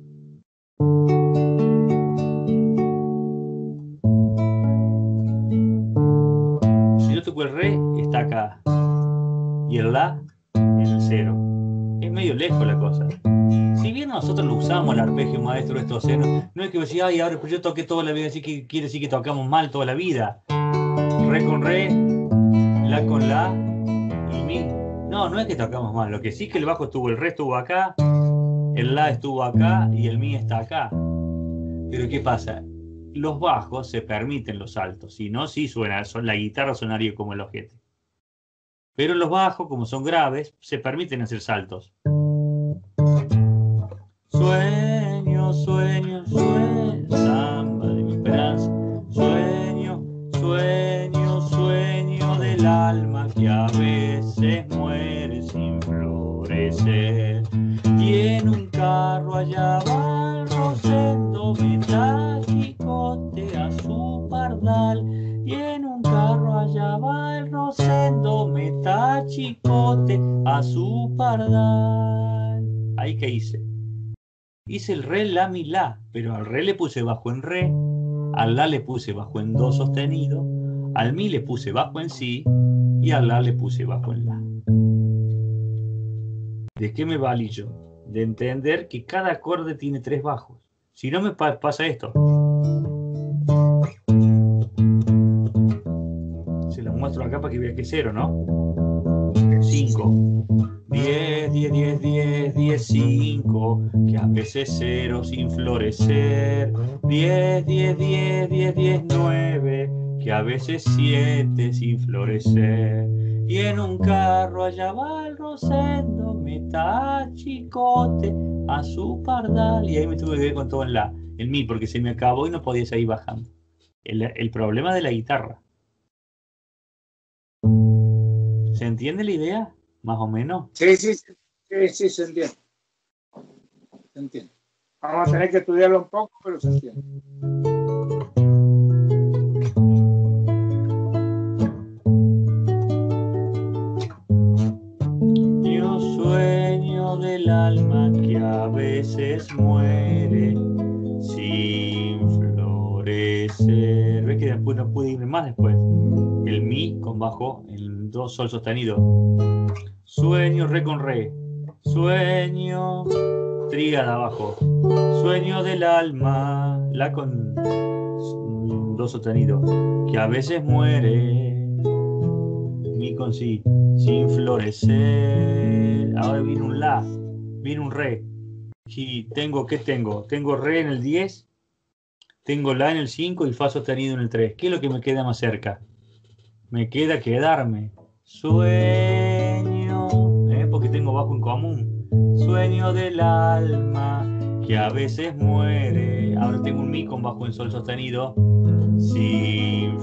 Si yo toco el Re, está acá. Y el La en el 0. Es medio lejos la cosa. Si bien nosotros lo usamos el arpegio maestro de estos senos, no es que decía, ay, ahora pues yo toqué toda la vida, así que quiere decir que tocamos mal toda la vida. Re con Re, La con La y Mi. No, no es que tocamos mal. Lo que sí es que el bajo estuvo, el Re estuvo acá, el La estuvo acá y el Mi está acá. Pero ¿qué pasa? Los bajos se permiten los saltos. Si no, sí suena, la guitarra sonaría como el ojete. Pero los bajos, como son graves, se permiten hacer saltos. Sueño, sueño, sueño, samba de mi esperanza. Sueño, sueño, sueño del alma que a veces muere sin florecer. Y en un carro allá va el rosendo metálico a su pardal. Y en un carro allá va rosendo, meta chicote a su pardal. Ahí que hice. Hice el re, la, mi, la, pero al re le puse bajo en re, al la le puse bajo en do sostenido, al mi le puse bajo en si y al la le puse bajo en la. ¿De qué me valí yo? De entender que cada acorde tiene 3 bajos. Si no me pasa esto. Se lo muestro acá para que vea que es 0, ¿no? 5. 10, 10, 10, 10, 10, 5, que a veces 0 sin florecer. 10, 10, 10, 10, 10, 9, que a veces 7 sin florecer. Y en un carro allá va el rosendo, meta chicote a su pardal. Y ahí me tuve que ver con todo en la, el mi, porque se me acabó y no podía seguir bajando. El problema de la guitarra. ¿Se entiende la idea? Más o menos. Sí, se entiende. Se entiende. Vamos a tener que estudiarlo un poco, pero se entiende. Yo sueño del alma que a veces muere sin florecer. ¿Ves que después no pude irme más después? El mi con bajo, el do sol sostenido. Sueño re con re. Sueño tríada abajo. Sueño del alma, la con do sostenido, que a veces muere. Mi con si, sin florecer. Ahora viene un la, viene un re. Y tengo, ¿qué tengo? Tengo re en el 10, tengo la en el 5 y fa sostenido en el 3. ¿Qué es lo que me queda más cerca? Me queda quedarme. Sueño, porque tengo bajo en común. Sueño del alma, que a veces muere. Ahora tengo un mi con bajo en sol sostenido. Sin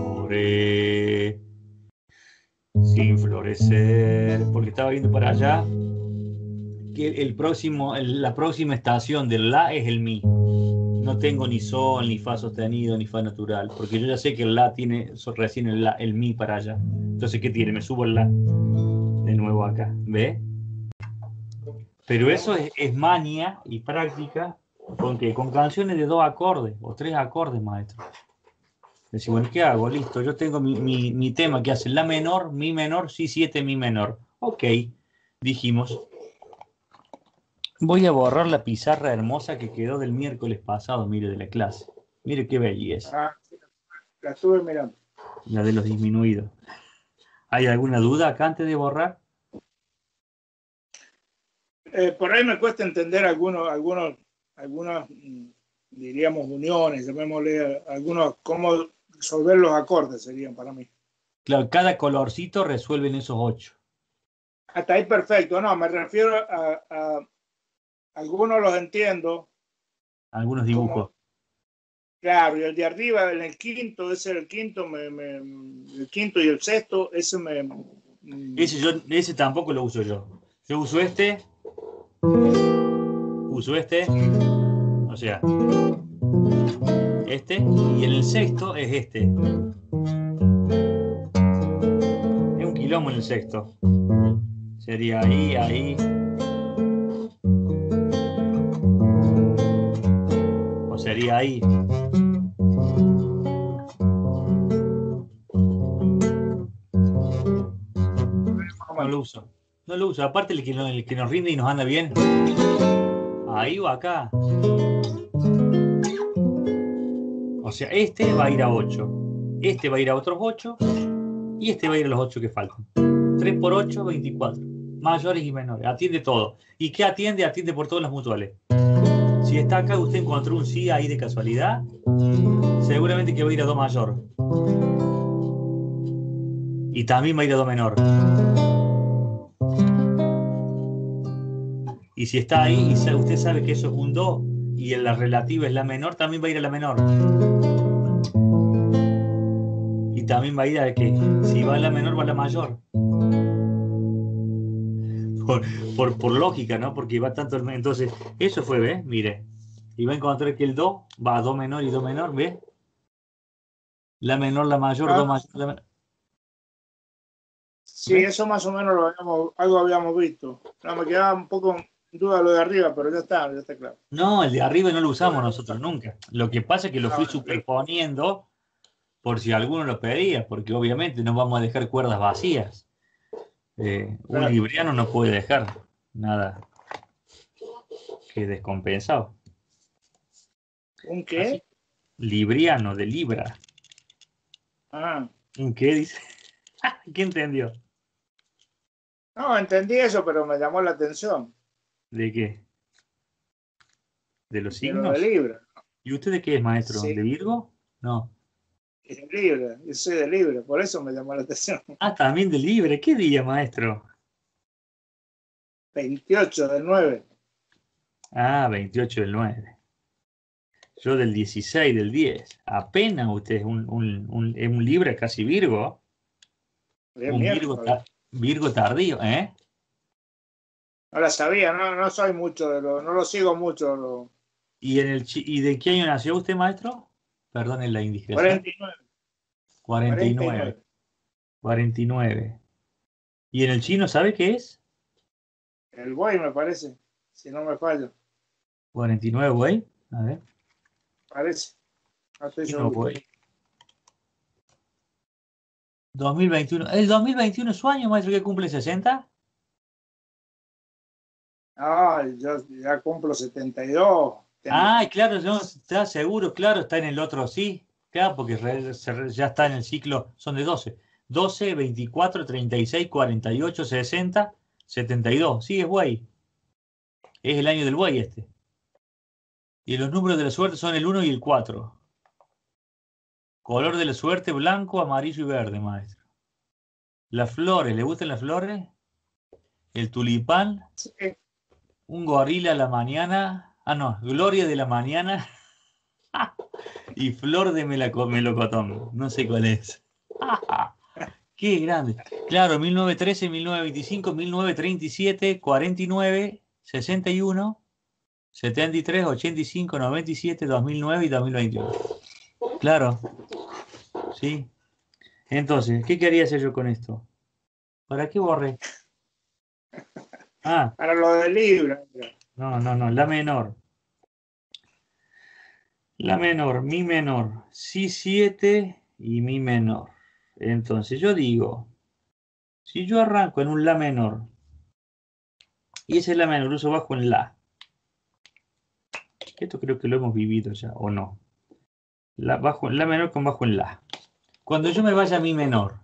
florecer. Porque estaba viendo para allá que la próxima estación del la es el mi. No tengo ni sol, ni fa sostenido, ni fa natural, porque yo ya sé que el la tiene recién el mi para allá. Entonces, ¿qué tiene? Me subo el la de nuevo acá, ¿ve? Pero eso es maña y práctica con canciones de 2 acordes o 3 acordes, maestro. Decís, bueno, ¿qué hago? Listo, yo tengo mi tema que hace la menor, mi menor, si 7, mi menor. Ok, dijimos. Voy a borrar la pizarra hermosa que quedó del miércoles pasado, mire, de la clase. Mire qué belleza. Ah, la estuve mirando. La de los disminuidos. ¿Hay alguna duda acá antes de borrar? Por ahí me cuesta entender algunas, diríamos, uniones, llamémosle, algunos, cómo resolver los acordes serían para mí. Claro, cada colorcito resuelven esos 8. Hasta ahí perfecto. No, me refiero a algunos los entiendo. Algunos dibujos. Claro, y el de arriba, en el quinto, ese era el quinto, el quinto y el sexto, ese Ese tampoco lo uso yo. Yo uso este, o sea, este, y en el sexto es este. Es un quilombo en el sexto. Sería ahí, ahí. O sería ahí. No lo uso. No lo uso. Aparte el que nos rinde y nos anda bien. Ahí o acá. O sea, este va a ir a 8. Este va a ir a otros 8. Y este va a ir a los 8 que faltan. 3 por 8, 24. Mayores y menores. Atiende todo. ¿Y qué atiende? Atiende por todas las mutuales. Si está acá, usted encontró un sí ahí de casualidad. Seguramente que va a ir a do mayor. Y también va a ir a do menor. Y si está ahí y usted sabe que eso es un do y en la relativa es la menor, también va a ir a la menor. Y también va a ir a que si va a la menor, va a la mayor. Por lógica, ¿no? Porque va tanto. Entonces, eso fue, ¿ves? Mire. Y va a encontrar que el do va a do menor y do menor, ¿ves? La menor, la mayor, do mayor, la menor. Sí, ¿Ves? eso más o menos algo habíamos visto. No, me quedaba un poco en duda lo de arriba, pero ya está claro. No, el de arriba no lo usamos nosotros nunca. Lo que pasa es que lo Ah, fui bueno, listo. superponiendo por si alguno lo pedía, porque obviamente no vamos a dejar cuerdas vacías. Un Claro. libriano no puede dejar nada que descompensado. ¿Un Así, qué? libriano de libra. Ah, ¿Un qué dice? ¿Qué entendió? no, entendí eso, pero me llamó la atención ¿De qué? ¿De los de lo de signos? Libra. ¿Y usted de qué es, maestro? Sí, ¿De Virgo? No. es Libra, yo soy de Libra, por eso me llamó la atención. Ah, también de Libre. ¿Qué día, maestro? 28/9. Ah, 28 del 9. Yo del 16 del 10. Apenas usted es es un Libra casi Virgo. Es Un miércoles. Virgo tardío, ¿eh? No la sabía, no soy mucho no lo sigo mucho. ¿Y de qué año nació usted, maestro? Perdone la indiscreción. 49, 49. 49. 49. ¿Y en el chino sabe qué es? El buey me parece, si no me fallo. 49, güey. A ver. Parece, no estoy Chino, seguro. güey. 2021. ¿El 2021 es su año, maestro, que cumple 60? Ah, yo ya cumplo 72. Ah, claro, no, está seguro, claro, está en el otro, sí. Claro, porque ya está en el ciclo, son de 12. 12, 24, 36, 48, 60, 72. Sí, es güey. Es el año del buey este. Y los números de la suerte son el 1 y el 4. Color de la suerte, blanco, amarillo y verde, maestro. Las flores, ¿le gustan las flores? El tulipán, Sí, un gorila a la mañana. Ah, no, gloria de la mañana y flor de melocotón. No sé cuál es. Qué grande. Claro, 1913, 1925, 1937, 49, 61, 73, 85, 97, 2009 y 2021. Claro, sí. Entonces, ¿qué quería hacer yo con esto? ¿Para qué borré? Ah, para lo de Libra. no, la menor. La menor, mi menor, si 7 y mi menor. Entonces yo digo, si yo arranco en un la menor y ese la menor uso bajo en la, esto creo que lo hemos vivido ya, ¿o no? La menor con bajo en la. Cuando yo me vaya a mi menor,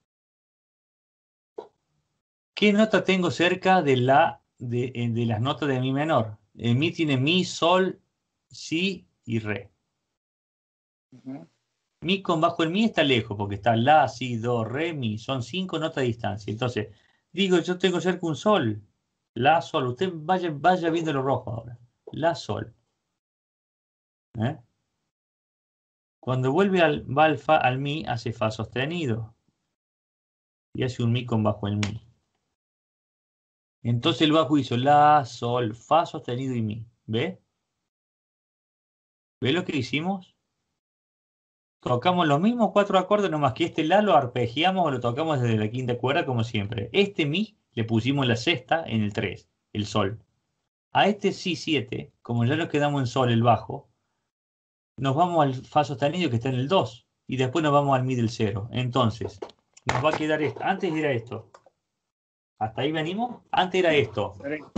¿qué nota tengo cerca de las notas de mi menor? En mi tiene mi, sol, si y re. Ujú. Mi con bajo en mi está lejos, porque está la, si, do, re, mi. Son 5 notas de distancia. Entonces, digo, yo tengo cerca un sol. La, sol. Usted vaya viendo lo rojo ahora. La, sol. ¿Eh? Cuando va al fa, al mi, hace fa sostenido. Y hace un mi con bajo en mi. Entonces el bajo hizo la, sol, fa sostenido y mi. ¿Ve? ¿Ve lo que hicimos? Tocamos los mismos 4 acordes, nomás que este la lo arpegiamos o lo tocamos desde la quinta cuerda como siempre. Este mi le pusimos la sexta en el 3, el sol. A este si 7, como ya nos quedamos en sol el bajo, nos vamos al fa sostenido que está en el 2 y después nos vamos al mi del 0. Entonces, nos va a quedar esto. Antes era esto. ¿Hasta ahí venimos? Antes era esto.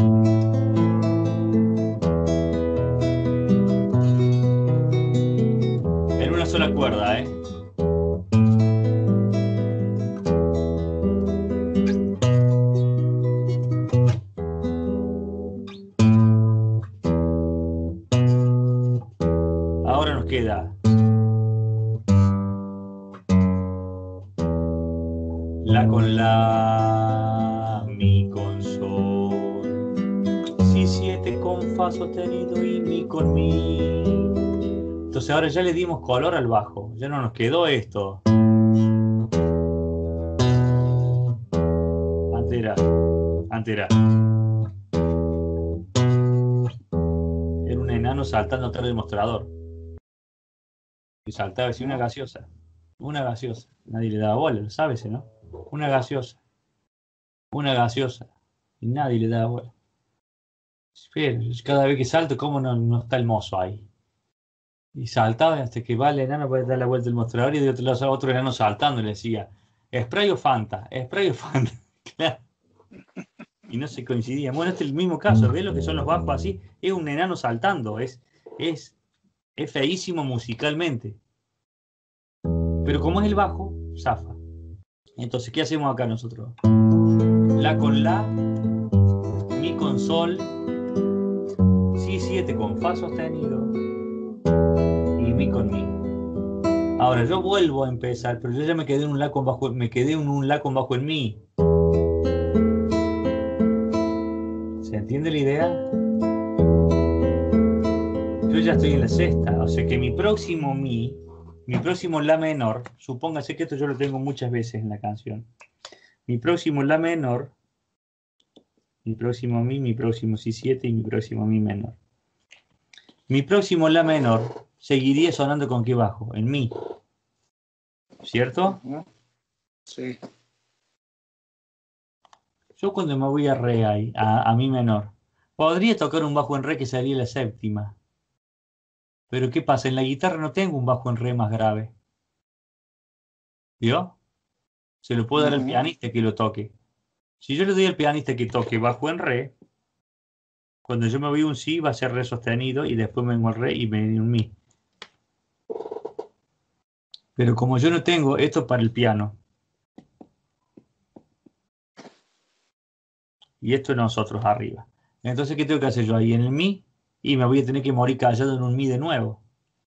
En una sola cuerda, ¿eh? Ahora nos queda la con la, mi con sol, si 7 con fa sostenido y mi con mi. Entonces ahora ya le dimos color al bajo, ya no nos quedó esto. Antes era un enano saltando atrás del mostrador. Y saltaba así una gaseosa. Una gaseosa. Nadie le daba bola, lo sabes, ¿no? Una gaseosa. una gaseosa. Y nadie le da bola. Pero cada vez que salto, ¿cómo no está el mozo ahí? Y saltaba hasta que va el enano para dar la vuelta del mostrador y de otro lado otro enano saltando y le decía, ¿spray o Fanta? ¿Spray o Fanta? Claro. Y no se coincidía. Bueno, este es el mismo caso. ¿Ves lo que son los bajos así? Es un enano saltando. Es feísimo musicalmente. Pero como es el bajo, zafa. Entonces, ¿qué hacemos acá nosotros? La con la, mi con sol, si 7 con fa sostenido y mi con mi. Ahora yo vuelvo a empezar, pero yo ya me quedé en un la con bajo, me quedé en un la con bajo en mi. ¿Se entiende la idea? Yo ya estoy en la sexta, o sea que mi próximo mi la menor, supóngase que esto yo lo tengo muchas veces en la canción. Mi próximo la menor, mi próximo mi, mi próximo si 7 y mi próximo mi menor. Mi próximo la menor seguiría sonando con qué bajo, en mi. ¿Cierto? Sí. Yo cuando me voy a re ahí, a mi menor, podría tocar un bajo en re que sería la séptima. Pero ¿qué pasa? En la guitarra no tengo un bajo en re más grave. ¿Vio? Se lo puedo dar al pianista que lo toque. Si yo le doy al pianista que toque bajo en re, cuando yo me voy a un si va a ser re sostenido y después me vengo al re y me viene un mi. Pero como yo no tengo esto para el piano y esto nosotros arriba, entonces ¿qué tengo que hacer yo ahí en el mi? Y me voy a tener que morir callado en un mi de nuevo.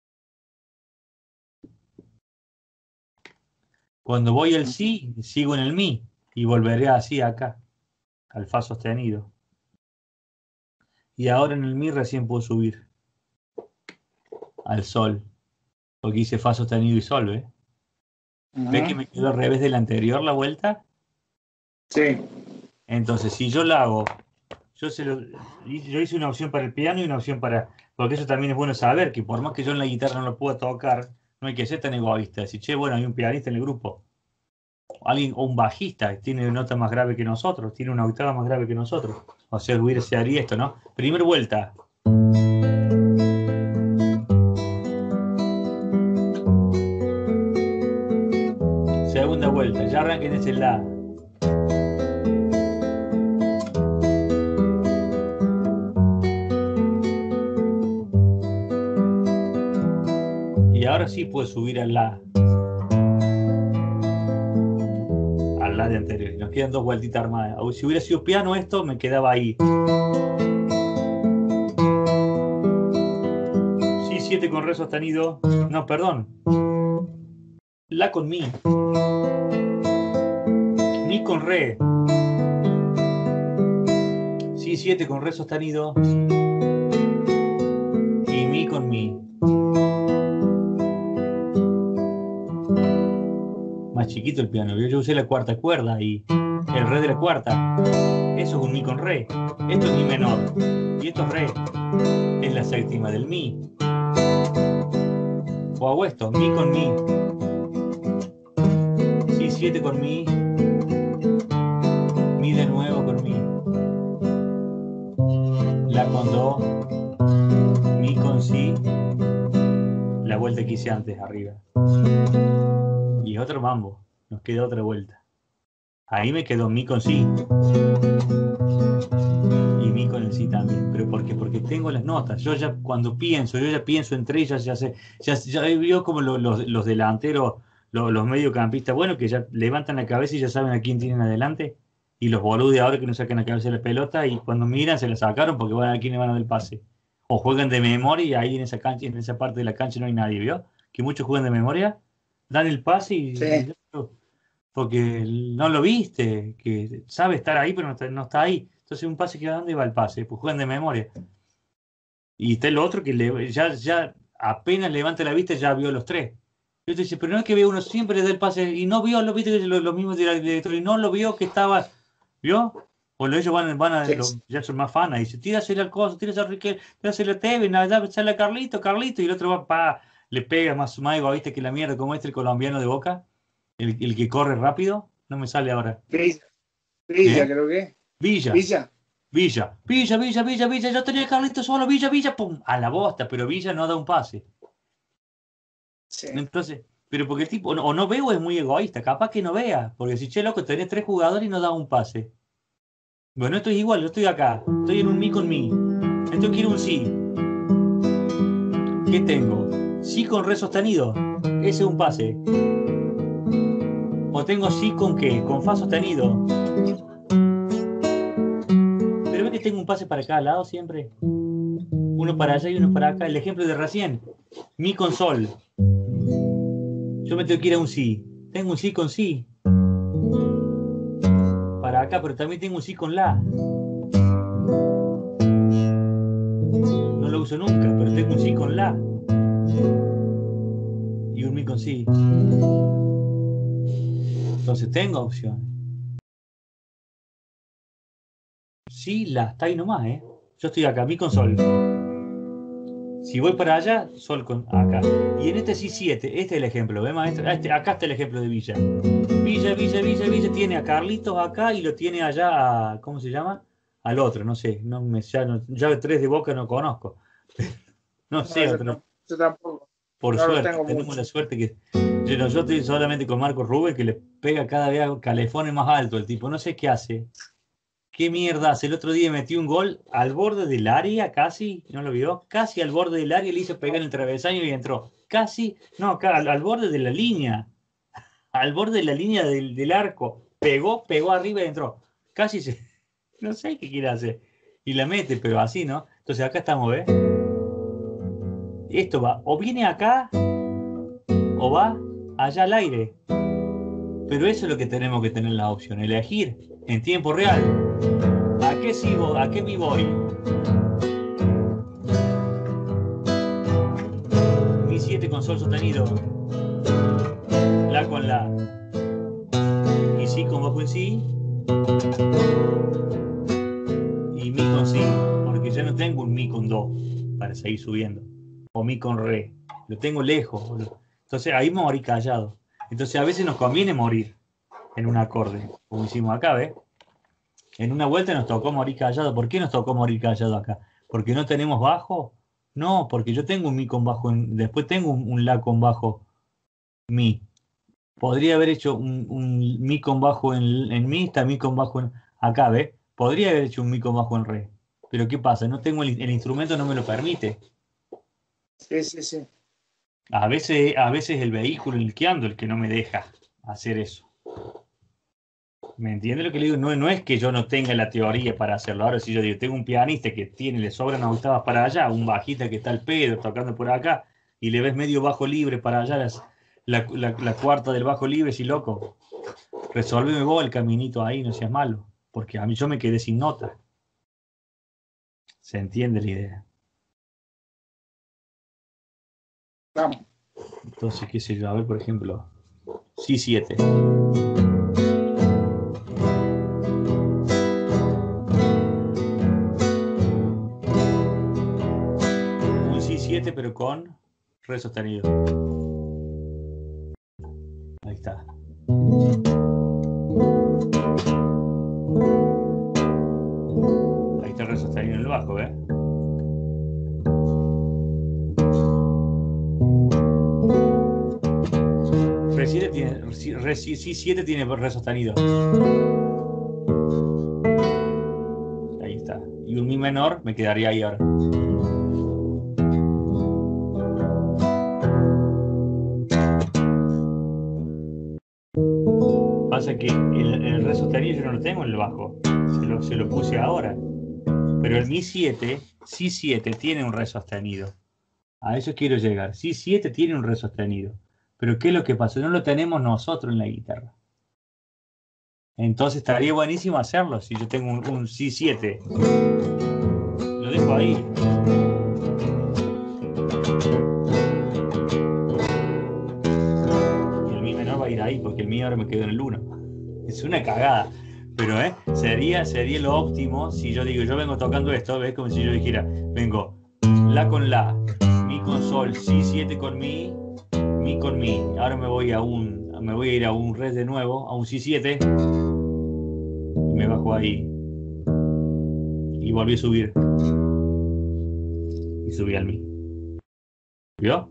Cuando voy al si, sigo en el mi y volveré así acá, al fa sostenido. Y ahora en el mi recién puedo subir al sol, porque hice fa sostenido y sol, ¿ves? ¿Ves que me quedó al revés de la anterior la vuelta? Sí. Entonces, si yo la hago, yo hice una opción para el piano y una opción para... Porque eso también es bueno saber, que por más que yo en la guitarra no lo pueda tocar, no hay que ser tan egoísta. Decir, che, bueno, hay un pianista en el grupo. Alguien, o un bajista, que tiene nota más grave que nosotros, tiene una octava más grave que nosotros. O sea, se haría esto, ¿no? Primera vuelta. Segunda vuelta, ya arranquen ese la. Y ahora sí puedo subir al la de anterior. Nos quedan dos vueltitas más. Si hubiera sido piano esto, me quedaba ahí. Si 7 con re sostenido. No, perdón. La con mi. Mi con re. Si 7 con re sostenido. Y mi con mi. Más chiquito el piano. Yo usé la cuarta cuerda y el re de la cuarta. Eso es un mi con re. Esto es mi menor. Y esto es re. Es la séptima del mi. O hago esto. Mi con mi. Si 7 con mi. Mi de nuevo con mi. La con do. Mi con si. La vuelta que hice antes arriba. Y otro mambo. Nos queda otra vuelta. Ahí me quedó mi con si. Y mi con el si también. ¿Pero por qué? Porque tengo las notas. Yo ya cuando pienso, yo ya pienso entre ellas, ya sé. Ya veo como los delanteros, los mediocampistas, bueno, que ya levantan la cabeza y ya saben a quién tienen adelante. Y los boludos de ahora que no sacan la cabeza de la pelota y cuando miran se la sacaron porque van a quién le van a dar el pase. O juegan de memoria y ahí en esa cancha, en esa parte de la cancha no hay nadie, ¿vio? Que muchos juegan de memoria, dan el pase Sí. porque no lo viste, que sabe estar ahí pero no está ahí. Entonces un pase que va, ¿dónde va el pase? Pues juegan de memoria. Y está el otro que ya apenas levanta la vista ya vio los tres. Yo te dice, pero no es que veo uno siempre desde el pase y no vio, lo viste que lo mismo director y no lo vio que estaba, ¿vio? O ellos Sí. ya son más fanas, y dice, tírasele al coso, tírasele a Riquel, tírasele a Tevez, nada, sale a Carlito, y el otro le pega más ¿viste? Que la mierda, como el colombiano de Boca, el que corre rápido, no me sale ahora. Freezer. Villa, creo que. Villa. Villa. Villa. Yo tenía a Carlitos solo, Villa, pum, a la bosta, pero Villa no da un pase. Sí. Entonces, pero porque el tipo o no ve o es muy egoísta, capaz que no vea, porque si che, loco, tenés 3 jugadores y no da un pase. Bueno, esto es igual, yo estoy acá, estoy en un mi con mi. Entonces quiero un sí. ¿Qué tengo? Sí con re sostenido. Ese es un pase. O tengo sí con qué? Con fa sostenido. Pero ve que tengo un pase para cada lado siempre. Uno para allá y uno para acá. El ejemplo de recién. Mi con sol. Yo me tengo que ir a un sí. Tengo un sí con sí. Para acá, pero también tengo un sí con la. No lo uso nunca, pero tengo un sí con la. Y un mi con sí. Entonces tengo opciones. Sí, la está ahí nomás, ¿eh? Yo estoy acá, mi con sol. Si voy para allá, sol con acá. Y en este sí 7, este es el ejemplo, ¿ves, maestro? Acá está el ejemplo de Villa. Villa tiene a Carlitos acá y lo tiene allá a, ¿cómo se llama? Al otro, no sé. Ya 3 de Boca no conozco. No sé, otro. Yo tampoco. Por No lo suerte, tengo tenemos mucho. la suerte que. Yo estoy solamente con Marco Rubén, que le pega cada vez a calefones más alto el tipo. No sé qué hace. ¿Qué mierda hace? El otro día metió un gol al borde del área, casi, ¿no lo vio? Casi al borde del área, le hizo pegar en el travesaño y entró. Casi, no, al borde de la línea. Al borde de la línea del arco. Pegó arriba y entró. Casi se. No sé qué quiere hacer. Y la mete, pero así, ¿no? Entonces acá estamos, ¿ves? Esto va, o viene acá, o va allá al aire. Pero eso es lo que tenemos que tener la opción, elegir en tiempo real. ¿A qué sigo? ¿A qué me voy? Mi 7 con sol sostenido. La con la. Y sí con bajo en sí. Y mi con sí. Porque ya no tengo un mi con do para seguir subiendo. O mi con re. Lo tengo lejos. Entonces ahí me morí callado. Entonces a veces nos conviene morir en un acorde, como hicimos acá, ¿ves? En una vuelta nos tocó morir callado. ¿Por qué nos tocó morir callado acá? ¿Porque no tenemos bajo? No, porque yo tengo un mi con bajo, después tengo un la con bajo mi. Podría haber hecho un mi con bajo en mi, está mi con bajo en acá, ¿ves? Podría haber hecho un mi con bajo en re. Pero ¿qué pasa? No tengo el instrumento, no me lo permite. Sí. A veces el vehículo en el que ando el que no me deja hacer eso. ¿Me entiende lo que le digo? No es que yo no tenga la teoría para hacerlo. Ahora, si yo digo, tengo un pianista que le sobran octavas para allá, un bajista que está al pedo tocando por acá, y le ves medio bajo libre para allá, la cuarta del bajo libre, si loco, resolveme vos el caminito ahí, no seas malo, porque a mí yo me quedé sin nota. ¿Se entiende la idea? Vamos. Entonces, qué sé yo, a ver, por ejemplo, Si 7. Un Si 7, pero con re sostenido. Ahí está. Ahí está el re sostenido en el bajo, ¿ves? Si 7 tiene re sostenido. Ahí está. Y un mi menor me quedaría ahí ahora. Pasa que el re sostenido yo no lo tengo en el bajo. Se lo puse ahora. Pero el mi 7, Si 7 tiene un re sostenido. A eso quiero llegar. Si 7 tiene un re sostenido. Pero ¿qué es lo que pasa? No lo tenemos nosotros en la guitarra. Entonces estaría buenísimo hacerlo. Si yo tengo un Si 7, lo dejo ahí. Y el mi menor va a ir ahí porque el mío ahora me quedó en el 1. Es una cagada. Pero sería lo óptimo si yo digo, yo vengo tocando esto, ¿ves? Como si yo dijera, vengo la con la, mi con sol, Si 7 con mi con mi. Ahora me voy a ir a un re de nuevo, a un Si 7. me bajo ahí. Y volví a subir. Y subí al mi. ¿Vio?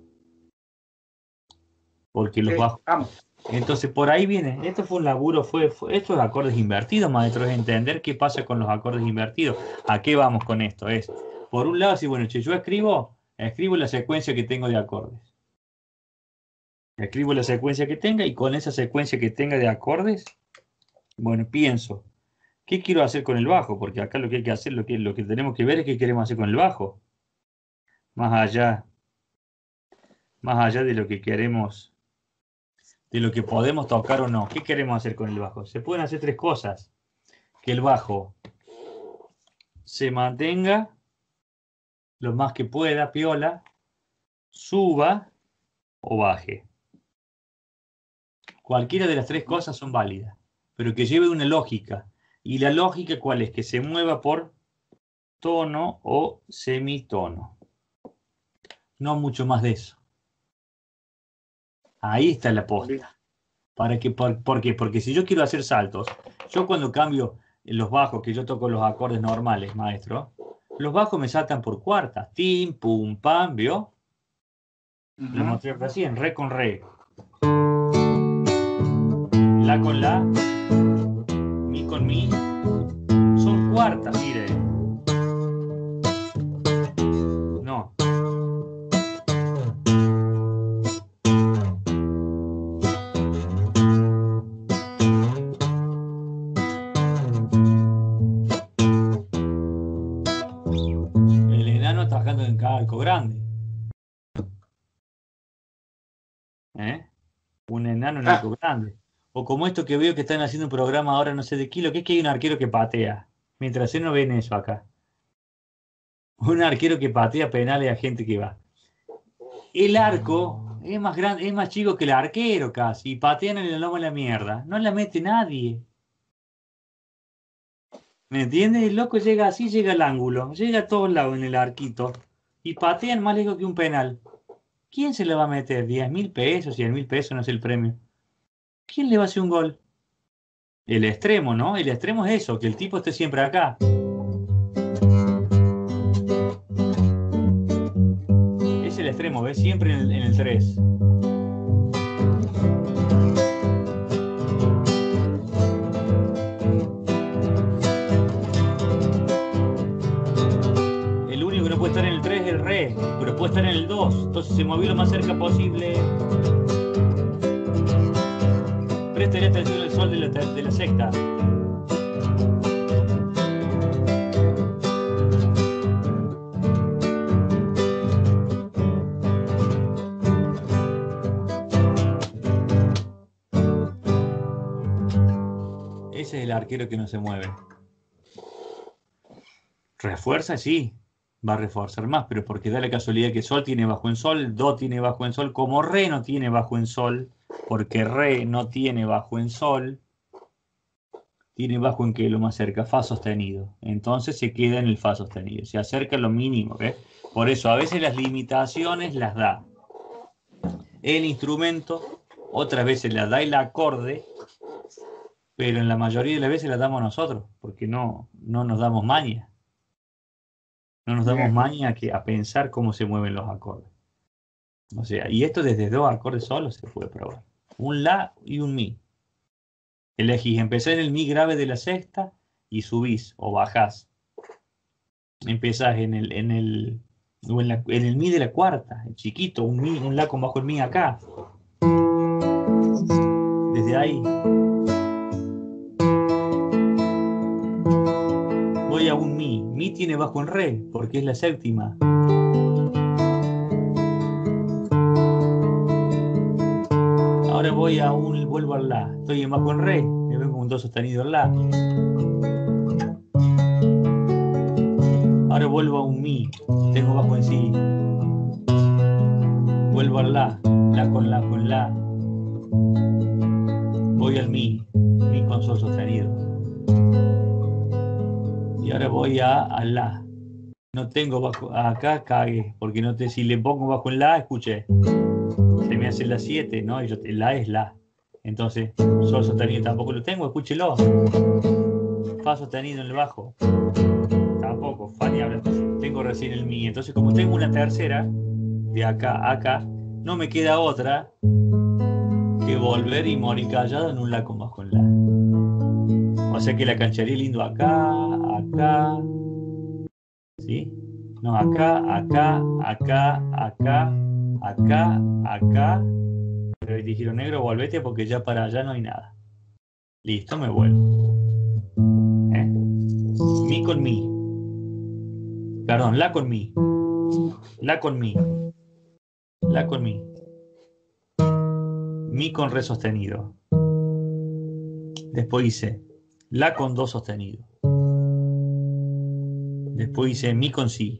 Porque los bajo. Entonces por ahí viene. Esto fue un laburo, estos acordes invertidos, maestro, es entender qué pasa con los acordes invertidos. ¿A qué vamos con esto? Es, por un lado, si bueno, yo escribo la secuencia que tengo de acordes. Escribo la secuencia que tenga y con esa secuencia que tenga de acordes, bueno, pienso, ¿qué quiero hacer con el bajo? Porque acá lo que hay que hacer, lo que tenemos que ver es qué queremos hacer con el bajo. Más allá de lo que queremos, de lo que podemos tocar o no. ¿Qué queremos hacer con el bajo? Se pueden hacer tres cosas. Que el bajo se mantenga lo más que pueda, piola, suba o baje. Cualquiera de las tres cosas son válidas, pero que lleve una lógica. ¿Y la lógica cuál es? Que se mueva por tono o semitono. No mucho más de eso. Ahí está la posta. ¿Por qué? Porque si yo quiero hacer saltos, yo cuando cambio los bajos, que yo toco los acordes normales, maestro, los bajos me saltan por cuartas. Tim, pum, pam, ¿vio? Lo mostré recién, re con re. La con la, mi con mi. Son cuartas, mire. No. El enano trabajando en cada arco grande. Un enano en arco grande. O como esto que veo que están haciendo un programa ahora, no sé de kilo, que es que hay un arquero que patea. Mientras no ven eso acá. Un arquero que patea penales a gente que va. El arco es más grande, es más chico que el arquero casi. Y patean en el lomo de la mierda. No la mete nadie. ¿Me entiendes? El loco llega así, llega al ángulo. Llega a todos lados en el arquito. Y patean más lejos que un penal. ¿Quién se le va a meter? ¿10.000 pesos? ¿100.000 pesos no es el premio? ¿Quién le va a hacer un gol? El extremo, ¿no? El extremo es eso, que el tipo esté siempre acá. Es el extremo, ¿ves? Siempre en el 3. El único que no puede estar en el 3 es el re, pero puede estar en el 2. Entonces se movió lo más cerca posible. Préstale atención al sol de la sexta. Ese es el arquero que no se mueve. Refuerza, sí. Va a reforzar más, pero porque da la casualidad que sol tiene bajo en sol, do tiene bajo en sol, como re no tiene bajo en sol, porque re no tiene bajo en sol, tiene bajo en que lo más cerca, fa sostenido. Entonces se queda en el fa sostenido, se acerca lo mínimo, ¿ves? Por eso a veces las limitaciones las da el instrumento, otras veces las da el acorde, pero en la mayoría de las veces las damos nosotros, porque no nos damos maña. No nos damos maña a pensar cómo se mueven los acordes. O sea, y esto desde dos acordes solos se puede probar. Un la y un mi. Elegís, empezás en el mi grave de la sexta y subís o bajás. Empezás en el mi de la cuarta, el chiquito, un la con bajo el mi acá. Desde ahí. Voy a un mi. Mi tiene bajo en re, porque es la séptima. Ahora vuelvo al la. Estoy en bajo en re, me vengo un do sostenido al la. Ahora vuelvo a un mi, tengo bajo en si. Vuelvo al la con la con la. Voy al mi con sol sostenido. Y ahora voy a la. No tengo bajo, acá cague, porque no te, si le pongo bajo en la, escuché. Se me hace la 7, ¿no? La es la. Entonces, sol sostenido tampoco lo tengo, escúchelo. fa sostenido en el bajo. Tampoco, fa ni hablar. Tengo recién el mi. Entonces, como tengo una tercera, de acá a acá, no me queda otra que volver y morir callado en un la con bajo en la. O sea que la cancharía lindo acá, acá, ¿sí? No, acá, acá, acá, acá, acá, acá. Pero ahí dijeron, negro, volvete porque ya para allá no hay nada. Listo, me vuelvo. Mi con mi. Perdón, la con mi. La con mi. La con mi. Mi con re sostenido. Después hice la con do sostenido. Después hice mi con si.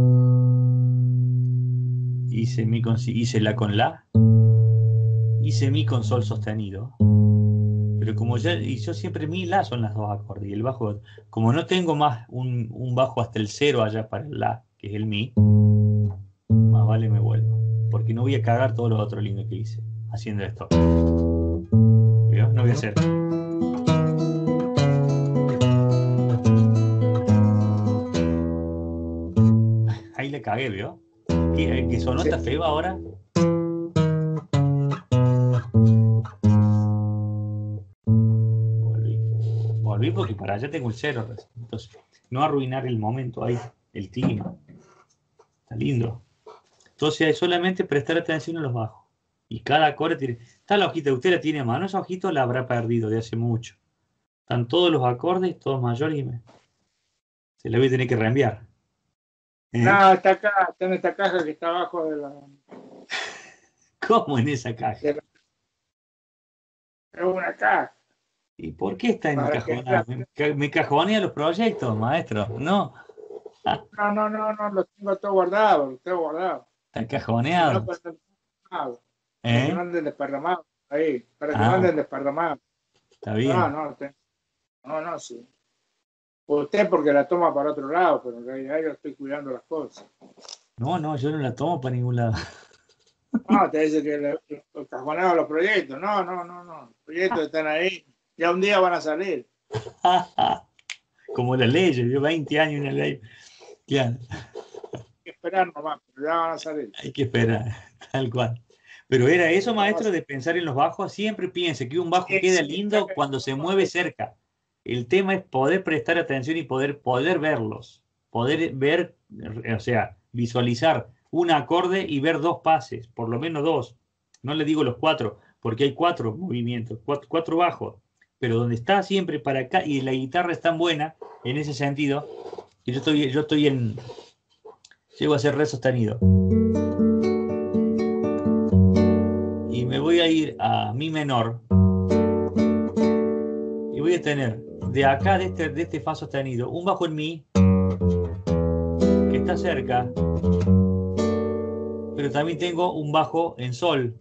Hice mi con si. Hice la con la. Hice mi con sol sostenido. Pero como ya, y yo siempre mi la son las dos acordes. Y el bajo, como no tengo más un bajo hasta el cero allá para el la, que es el mi, más vale me vuelvo. Porque no voy a cagar todo lo otro lindo que hice haciendo esto. ¿Vio? No voy a hacer. Ahí le cagué, ¿vio? ¿Que sonó esta feo ahora? Volví porque para allá tengo el cero. Entonces, no arruinar el momento ahí, el tino. Está lindo. Entonces hay solamente prestar atención a los bajos. Y cada acorde tiene... Está la hojita, usted la tiene a mano, esa hojita la habrá perdido de hace mucho. Están todos los acordes, todos mayores y se la voy a tener que reenviar. No, está acá, está en esta caja que está abajo de la... ¿Cómo en esa caja? Es una caja. ¿Y por qué está encajonada? Que... Me cajonea los proyectos, maestro. No. No, lo tengo todo guardado, lo tengo guardado. Está encajoneado. Para que no anden desparramados. Ahí, para que no anden desparramados. Está bien. No, sí. Usted porque la toma para otro lado, pero en realidad yo estoy cuidando las cosas. No, yo no la tomo para ningún lado. No, te dice que los cajoneados los proyectos. No. Los proyectos están ahí. Ya un día van a salir. Como la ley, yo 20 años en la ley. Claro. Hay que esperar nomás, pero ya van a salir. Hay que esperar, tal cual. Pero era eso, maestro, de pensar en los bajos. Siempre piense que un bajo queda lindo cuando se mueve cerca. El tema es poder prestar atención y poder verlos. Poder ver, o sea, visualizar un acorde y ver dos pases, por lo menos dos. No le digo los cuatro, porque hay cuatro movimientos, cuatro bajos. Pero donde está siempre para acá, y la guitarra es tan buena en ese sentido, que yo estoy en... Llego a ser re sostenido. Y me voy a ir a mi menor. Y voy a tener de acá, de este fa sostenido, un bajo en mi, que está cerca. Pero también tengo un bajo en sol.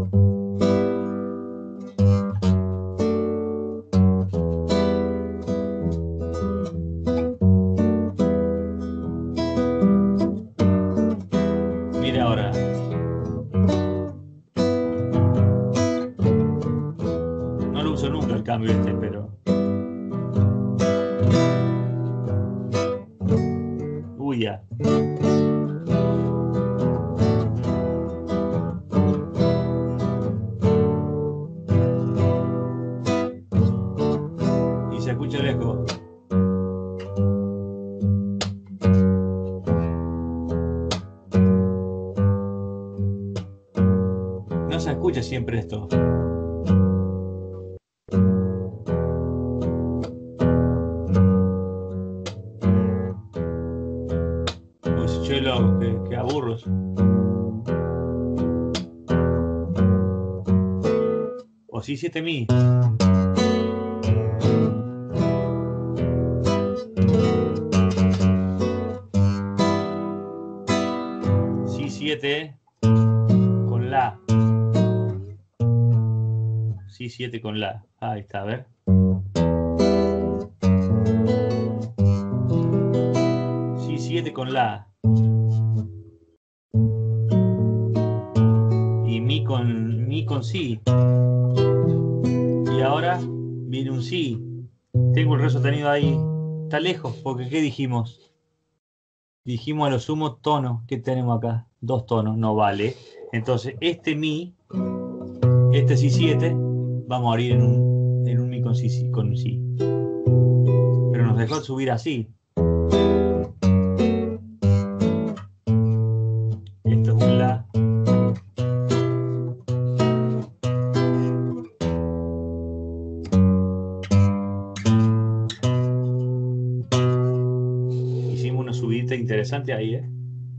Mira ahora. No lo uso nunca el cambio este, pero... Uy, ya. Y se escucha lejos. No se escucha siempre esto. Pues yo que aburros. O si 7 mi. Si 7 con la. Si 7 con la. Ahí está, a ver. Si 7 con la. Y mi con si. Y ahora viene un si. Tengo el re sostenido ahí. Está lejos, porque ¿qué dijimos? Dijimos a lo sumo tono. ¿Qué tenemos acá? 2 tonos, no vale. Entonces, este mi, este si7, va a morir en un mi con si, con si. Pero nos dejó subir así. Esto es un la. Hicimos una subidita interesante ahí, ¿eh?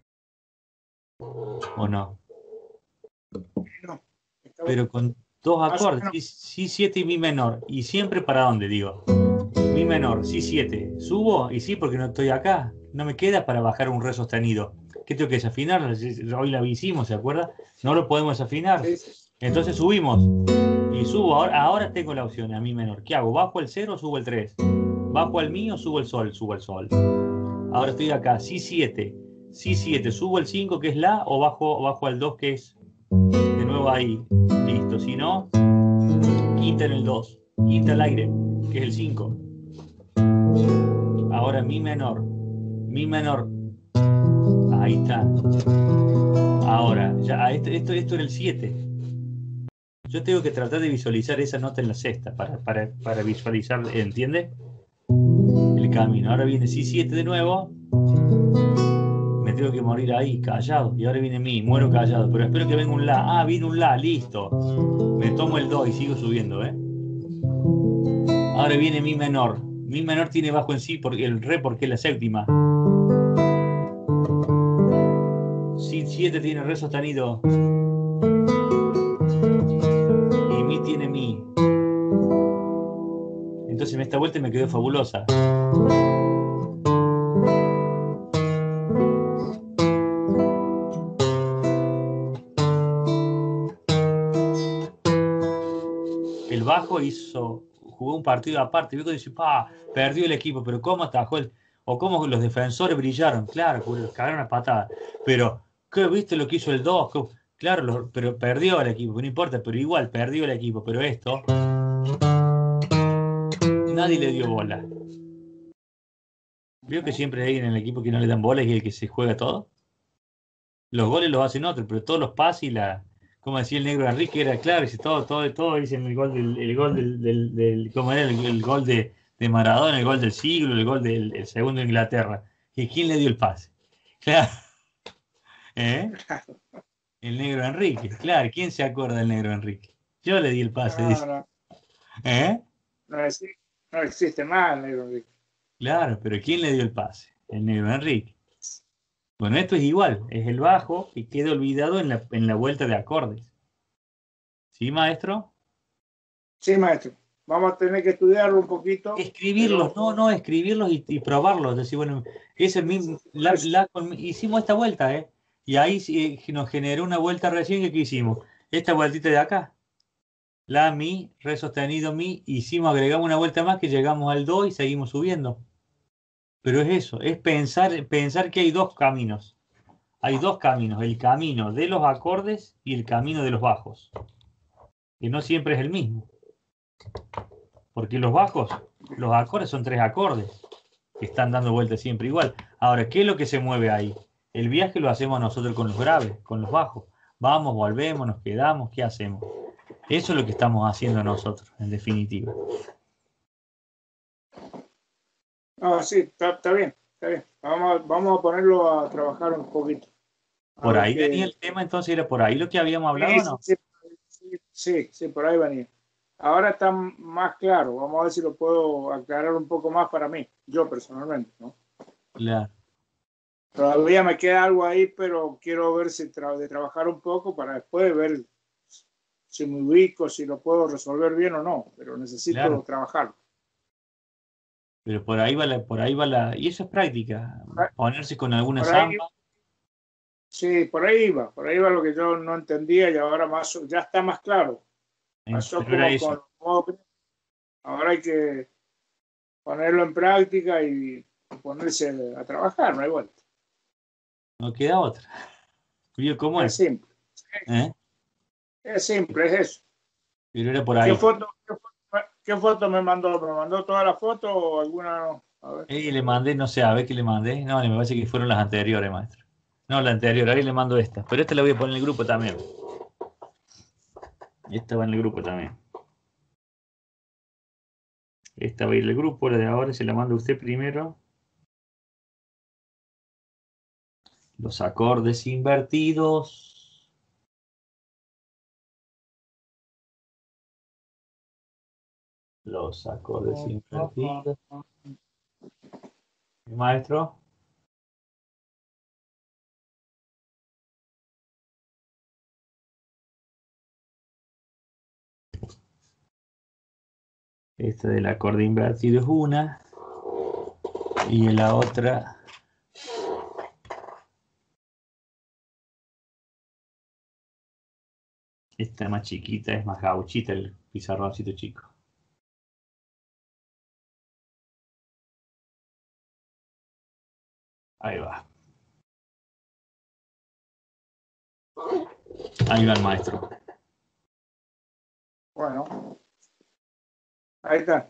¿O no? No, Pero con 2 más o acordes, menos. si7 y mi menor. ¿Y siempre para dónde, digo? Mi menor, si7. ¿Subo? Y sí, porque no estoy acá. No me queda para bajar un re sostenido. ¿Qué tengo que desafinar? Hoy la hicimos, ¿se acuerda? No lo podemos desafinar. Sí, sí. Entonces subimos. Y subo. Ahora tengo la opción a mi menor. ¿Qué hago? ¿Bajo el 0 o subo el 3? ¿Bajo al mi o subo el sol? Subo el sol. Ahora estoy acá, si7. Si7, subo el 5 que es la o bajo al 2 que es de nuevo ahí. Listo. Si no, quinta en el 2. Quinta al aire, que es el 5. Ahora mi menor. Mi menor. Ahí está. Ahora, ya, esto era el 7. Yo tengo que tratar de visualizar esa nota en la sexta para visualizar, ¿entiende? El camino. Ahora viene si7 de nuevo. Me tengo que morir ahí, callado. Y ahora viene mi, muero callado. Pero espero que venga un la. Ah, viene un la, listo. Me tomo el do y sigo subiendo, ¿eh? Ahora viene mi menor. Mi menor tiene bajo en sí porque el re porque es la séptima. Si7 tiene re sostenido. Y mi tiene mi. Entonces en esta vuelta me quedó fabulosa. El bajo jugó un partido aparte. Vio que dice, pa, perdió el equipo, pero ¿cómo atajó o cómo los defensores brillaron? Claro, porque los cagaron a patada. Pero, ¿qué viste lo que hizo el 2? Claro, pero perdió el equipo, no importa, pero igual perdió el equipo. Pero esto, nadie le dio bola. Vio que siempre hay alguien en el equipo que no le dan bola y el que se juega todo. Los goles los hacen otros, pero todos los pases y como decía el negro Enrique, era claro, y todo dicen el gol ¿cómo era? El gol de Maradona, el gol del siglo, el gol del segundo de Inglaterra. ¿Y quién le dio el pase? Claro, ¿eh? El negro Enrique, claro, ¿quién se acuerda del negro Enrique? Yo le di el pase, No, dice. no, ¿Eh? no existe, no existe más, negro Enrique. Claro, pero ¿quién le dio el pase? El negro Enrique. Bueno, esto es igual, es el bajo que queda olvidado en la vuelta de acordes. ¿Sí, maestro? Sí, maestro. Vamos a tener que estudiarlo un poquito, Escribirlos, pero no, escribirlos y probarlos. Es decir, bueno, ese mismo, por eso, hicimos esta vuelta, ¿eh? Y ahí sí, nos generó una vuelta recién que hicimos. Esta vueltita de acá, la, mi, re sostenido, mi, agregamos una vuelta más que llegamos al do y seguimos subiendo. Pero es eso, es pensar que hay dos caminos. Hay dos caminos, el camino de los acordes y el camino de los bajos, que no siempre es el mismo. Porque los acordes son 3 acordes que están dando vueltas siempre igual. Ahora, ¿qué es lo que se mueve ahí? El viaje lo hacemos nosotros con los graves, con los bajos. Vamos, volvemos, nos quedamos, ¿qué hacemos? Eso es lo que estamos haciendo nosotros, en definitiva. ah, sí, está bien, está bien. Vamos a ponerlo a trabajar un poquito. A Por ver ahí venía qué. el tema, entonces era por ahí lo que habíamos hablado, Sí, ¿o no? sí, por ahí venía. Ahora está más claro. Vamos a ver si lo puedo aclarar un poco más para mí, yo personalmente, ¿no? Claro. Todavía me queda algo ahí, pero quiero ver si de trabajar un poco para después ver si me ubico, si lo puedo resolver bien o no, pero necesito Claro. trabajarlo. Pero y eso es práctica, ponerse con alguna Por ahí, samba. sí, por ahí va lo que yo no entendía y ahora más, ya está más claro. Pasó Pero era como con eso, los modos, ahora hay que ponerlo en práctica y ponerse a trabajar, no hay vuelta. no queda otra. ¿Vio cómo Es es? simple, ¿Eh? es simple, es eso. Pero era por ¿Qué ahí. foto, ¿Qué foto me mandó? ¿Me mandó toda la foto o alguna no? A ver. Y le mandé, no sé, a ver qué le mandé. No, me parece que fueron las anteriores, maestro. No, la anterior, ahí le mando esta. Pero esta la voy a poner en el grupo también. Esta va en el grupo también. Esta va a ir al grupo, la de ahora se la manda usted primero. Los acordes invertidos. Los acordes invertidos. Maestro. Esta del acorde invertido es una. Y la otra. Esta más chiquita, es más gauchita el pizarroncito chico. Ahí va. Ahí va el maestro. Bueno. Ahí está.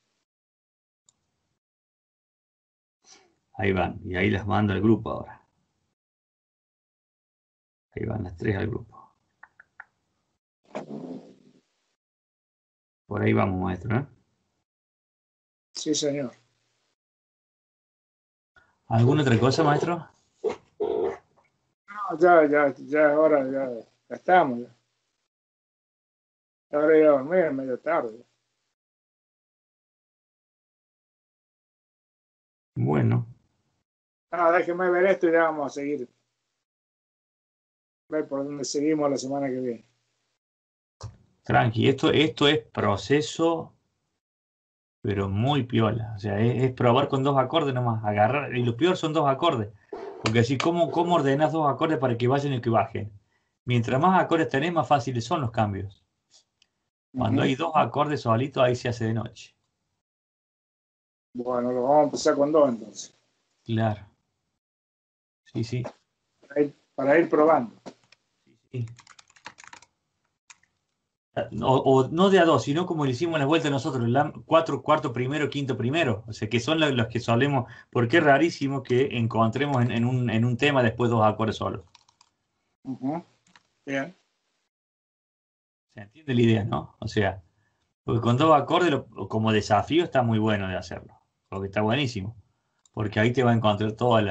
Ahí van. Y ahí las mando al grupo ahora. Ahí van las tres al grupo. Por ahí vamos, maestro, ¿eh? Sí, señor. ¿Alguna otra cosa, maestro? No, ya ahora ya estamos. Ya. Ahora ir a dormir, medio tarde. Bueno, No, déjeme ver esto y ya vamos a seguir. Ver por dónde seguimos la semana que viene. tranqui. Esto es proceso, pero muy piola. O sea, es probar con dos acordes nomás. Agarrar. Y lo peor son dos acordes. Porque así, ¿cómo ordenas dos acordes para que vayan y que bajen? Mientras más acordes tenés, más fáciles son los cambios. Cuando hay dos acordes solitos, ahí se hace de noche. Bueno, lo vamos a empezar con dos entonces. Claro. Sí, sí. Para ir probando. Sí. O no de a dos, sino como le hicimos en la vuelta nosotros, cuatro, cuarto primero, quinto primero. O sea, que son los que solemos, porque es rarísimo que encontremos en un tema después dos acordes solos. Bien. ¿Se entiende la idea, no? O sea, porque con dos acordes como desafío está muy bueno de hacerlo. Porque está buenísimo. Porque ahí te va a encontrar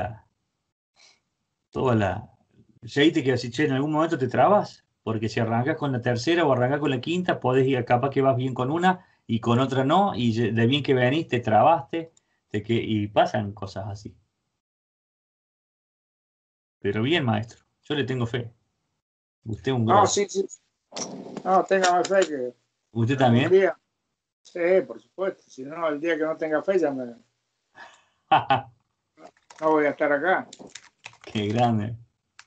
toda la. Si ahí te quedas, si che, en algún momento te trabas, porque si arrancas con la tercera o arrancas con la quinta, podés ir capaz que vas bien con una y con otra no, y de bien que venís te trabaste, y pasan cosas así. Pero bien, maestro, yo le tengo fe. Usted es un No, grosso. sí, sí. No, téngame fe que ¿Usted algún también? día. Sí, por supuesto. Si no, el día que no tenga fe ya no voy a estar acá. Qué grande,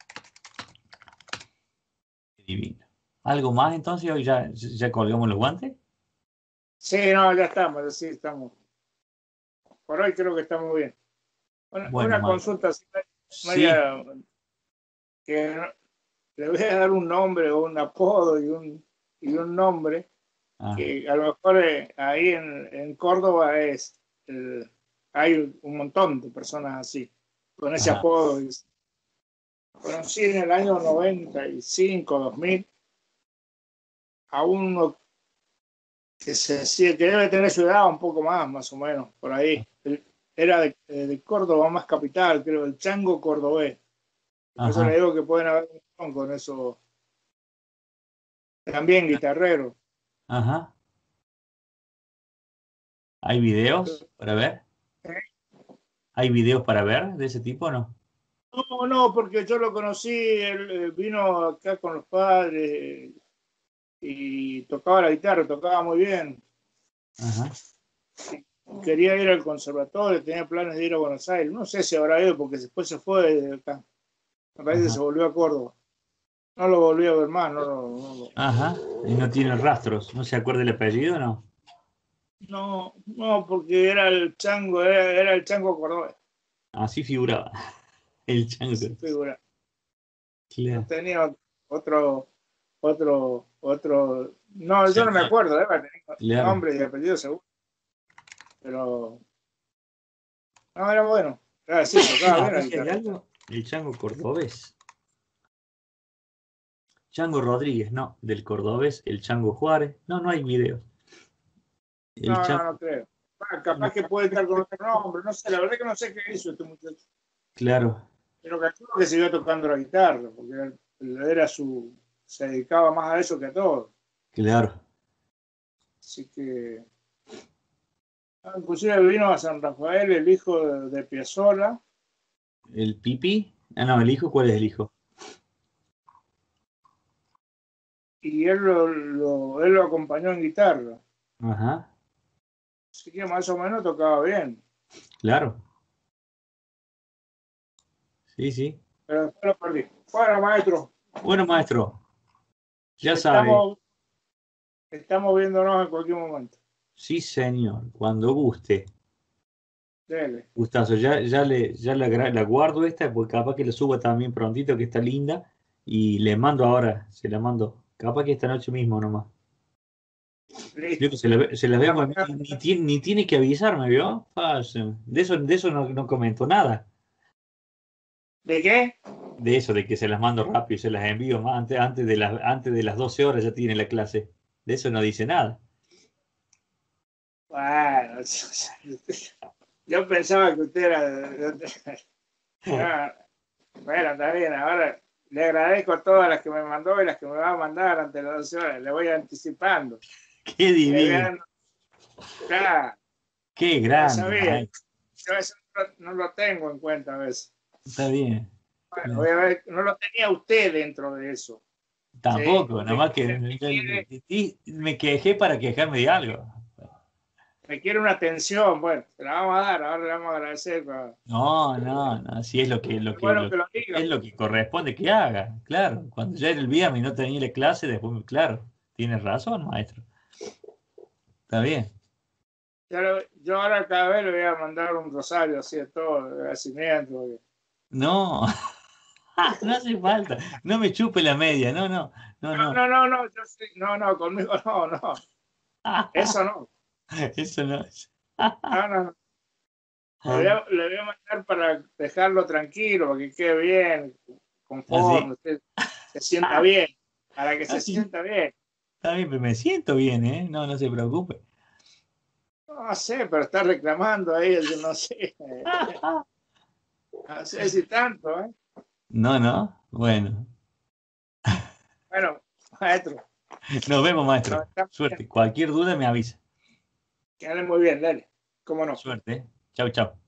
qué divino. ¿Algo más entonces? Hoy ya colgamos los guantes. Sí, no, ya estamos, sí, estamos. Por hoy creo que estamos bien. Bueno, Una maestro. consulta así Sí. media que le voy a dar un nombre o un apodo y un nombre Ah, que a lo mejor ahí en Córdoba hay un montón de personas así, con ese ajá, apodo. Conocí en el año 95, 2000, a uno que se decía que debe tener su edad un poco más o menos, por ahí. Era de Córdoba, más capital, creo, el Chango Cordobés. Por eso le ajá, digo que pueden haber un montón con eso. También guitarrero. ajá. ¿Hay videos para ver? ¿Hay videos para ver de ese tipo o no? No, no, porque yo lo conocí, él vino acá con los padres y tocaba la guitarra, tocaba muy bien. Ajá. Quería ir al conservatorio, tenía planes de ir a Buenos Aires. No sé si habrá ido porque después se fue de acá. Me parece que Ajá. se volvió a Córdoba. No lo volví a ver más, Ajá. Y no tiene rastros. ¿No se acuerda el apellido o no? no, porque era el chango, era el chango cordobés, Así figuraba. El chango. así figura. No Claro. tenía otro No, yo no me acuerdo, tener Claro. nombre y apellido seguro. Pero. No, era bueno. Claro, sí, tocaba bien la ¿Hay guitarra. algo? El chango cordobés. Chango Rodríguez, no. Del cordobés, el chango Juárez. No, no hay videos. El No, chango. no creo. Capaz que puede estar con otro nombre. No sé, la verdad que no sé qué hizo este muchacho. Claro, Pero calculo que siguió tocando la guitarra, porque se dedicaba más a eso que a todo. claro. Así que. Inclusive vino a San Rafael el hijo de Piazzolla. ¿El Pipi? Ah, no, ¿el hijo? ¿Cuál es el hijo? Y él lo acompañó en guitarra. Ajá, Así que más o menos tocaba bien. claro. Sí, sí. Pero después lo perdí. Bueno, maestro, Bueno, maestro, ya sabe. estamos, estamos viéndonos en cualquier momento. Sí, señor, cuando guste. Dele. Gustazo, ya la guardo esta, porque capaz que la subo también prontito, que está linda. Y le mando ahora, se la mando. Capaz que esta noche mismo nomás. Yo que Listo. se las Ya vengo a mí, mañana. ni tiene que avisarme, ¿vio? De eso no comento nada. ¿De qué? De eso, de que se las mando rápido y se las envío más antes de las 12 horas ya tiene la clase. De eso no dice nada. Bueno, yo pensaba que usted era. Ah, bueno, está bien. Ahora le agradezco todas las que me mandó y las que me va a mandar ante las 12 horas. Le voy anticipando. Qué Le voy divino, dando. Claro, qué ya grande, sabía. maestro. Yo eso no lo tengo en cuenta a veces. Está bien. Bueno, voy a ver, no lo tenía usted dentro de eso. ¿Sí? Tampoco, nada más que me quejé para quejarme de algo. Me quiere una atención. Bueno, se la vamos a dar. Ahora le vamos a agradecer. No, no, no, si es lo que, lo Es que, bueno lo, que lo diga. es lo que corresponde que haga, claro. Cuando ya era el viernes y no tenía la clase, después, claro, tienes razón, maestro. Está bien. Yo ahora cada vez le voy a mandar un rosario así de todo, de agradecimiento. No, no hace falta. No me chupe la media, no, no, no, no. No, yo sí, no, conmigo no. Eso no. Eso no es. No. Le voy a mandar para dejarlo tranquilo, para que quede bien, Así, conforme, usted se sienta bien, para que se así. sienta bien. Está bien, pero me siento bien, ¿eh? No, no se preocupe. No sé, pero está reclamando ahí, yo no sé. No sé si tanto, ¿eh? No, no. Bueno, Bueno, maestro, nos vemos, nos maestro. estamos viendo. Suerte. Cualquier duda me avisa. Que ande muy bien, dale. ¿Cómo no? Suerte. Chau, chau.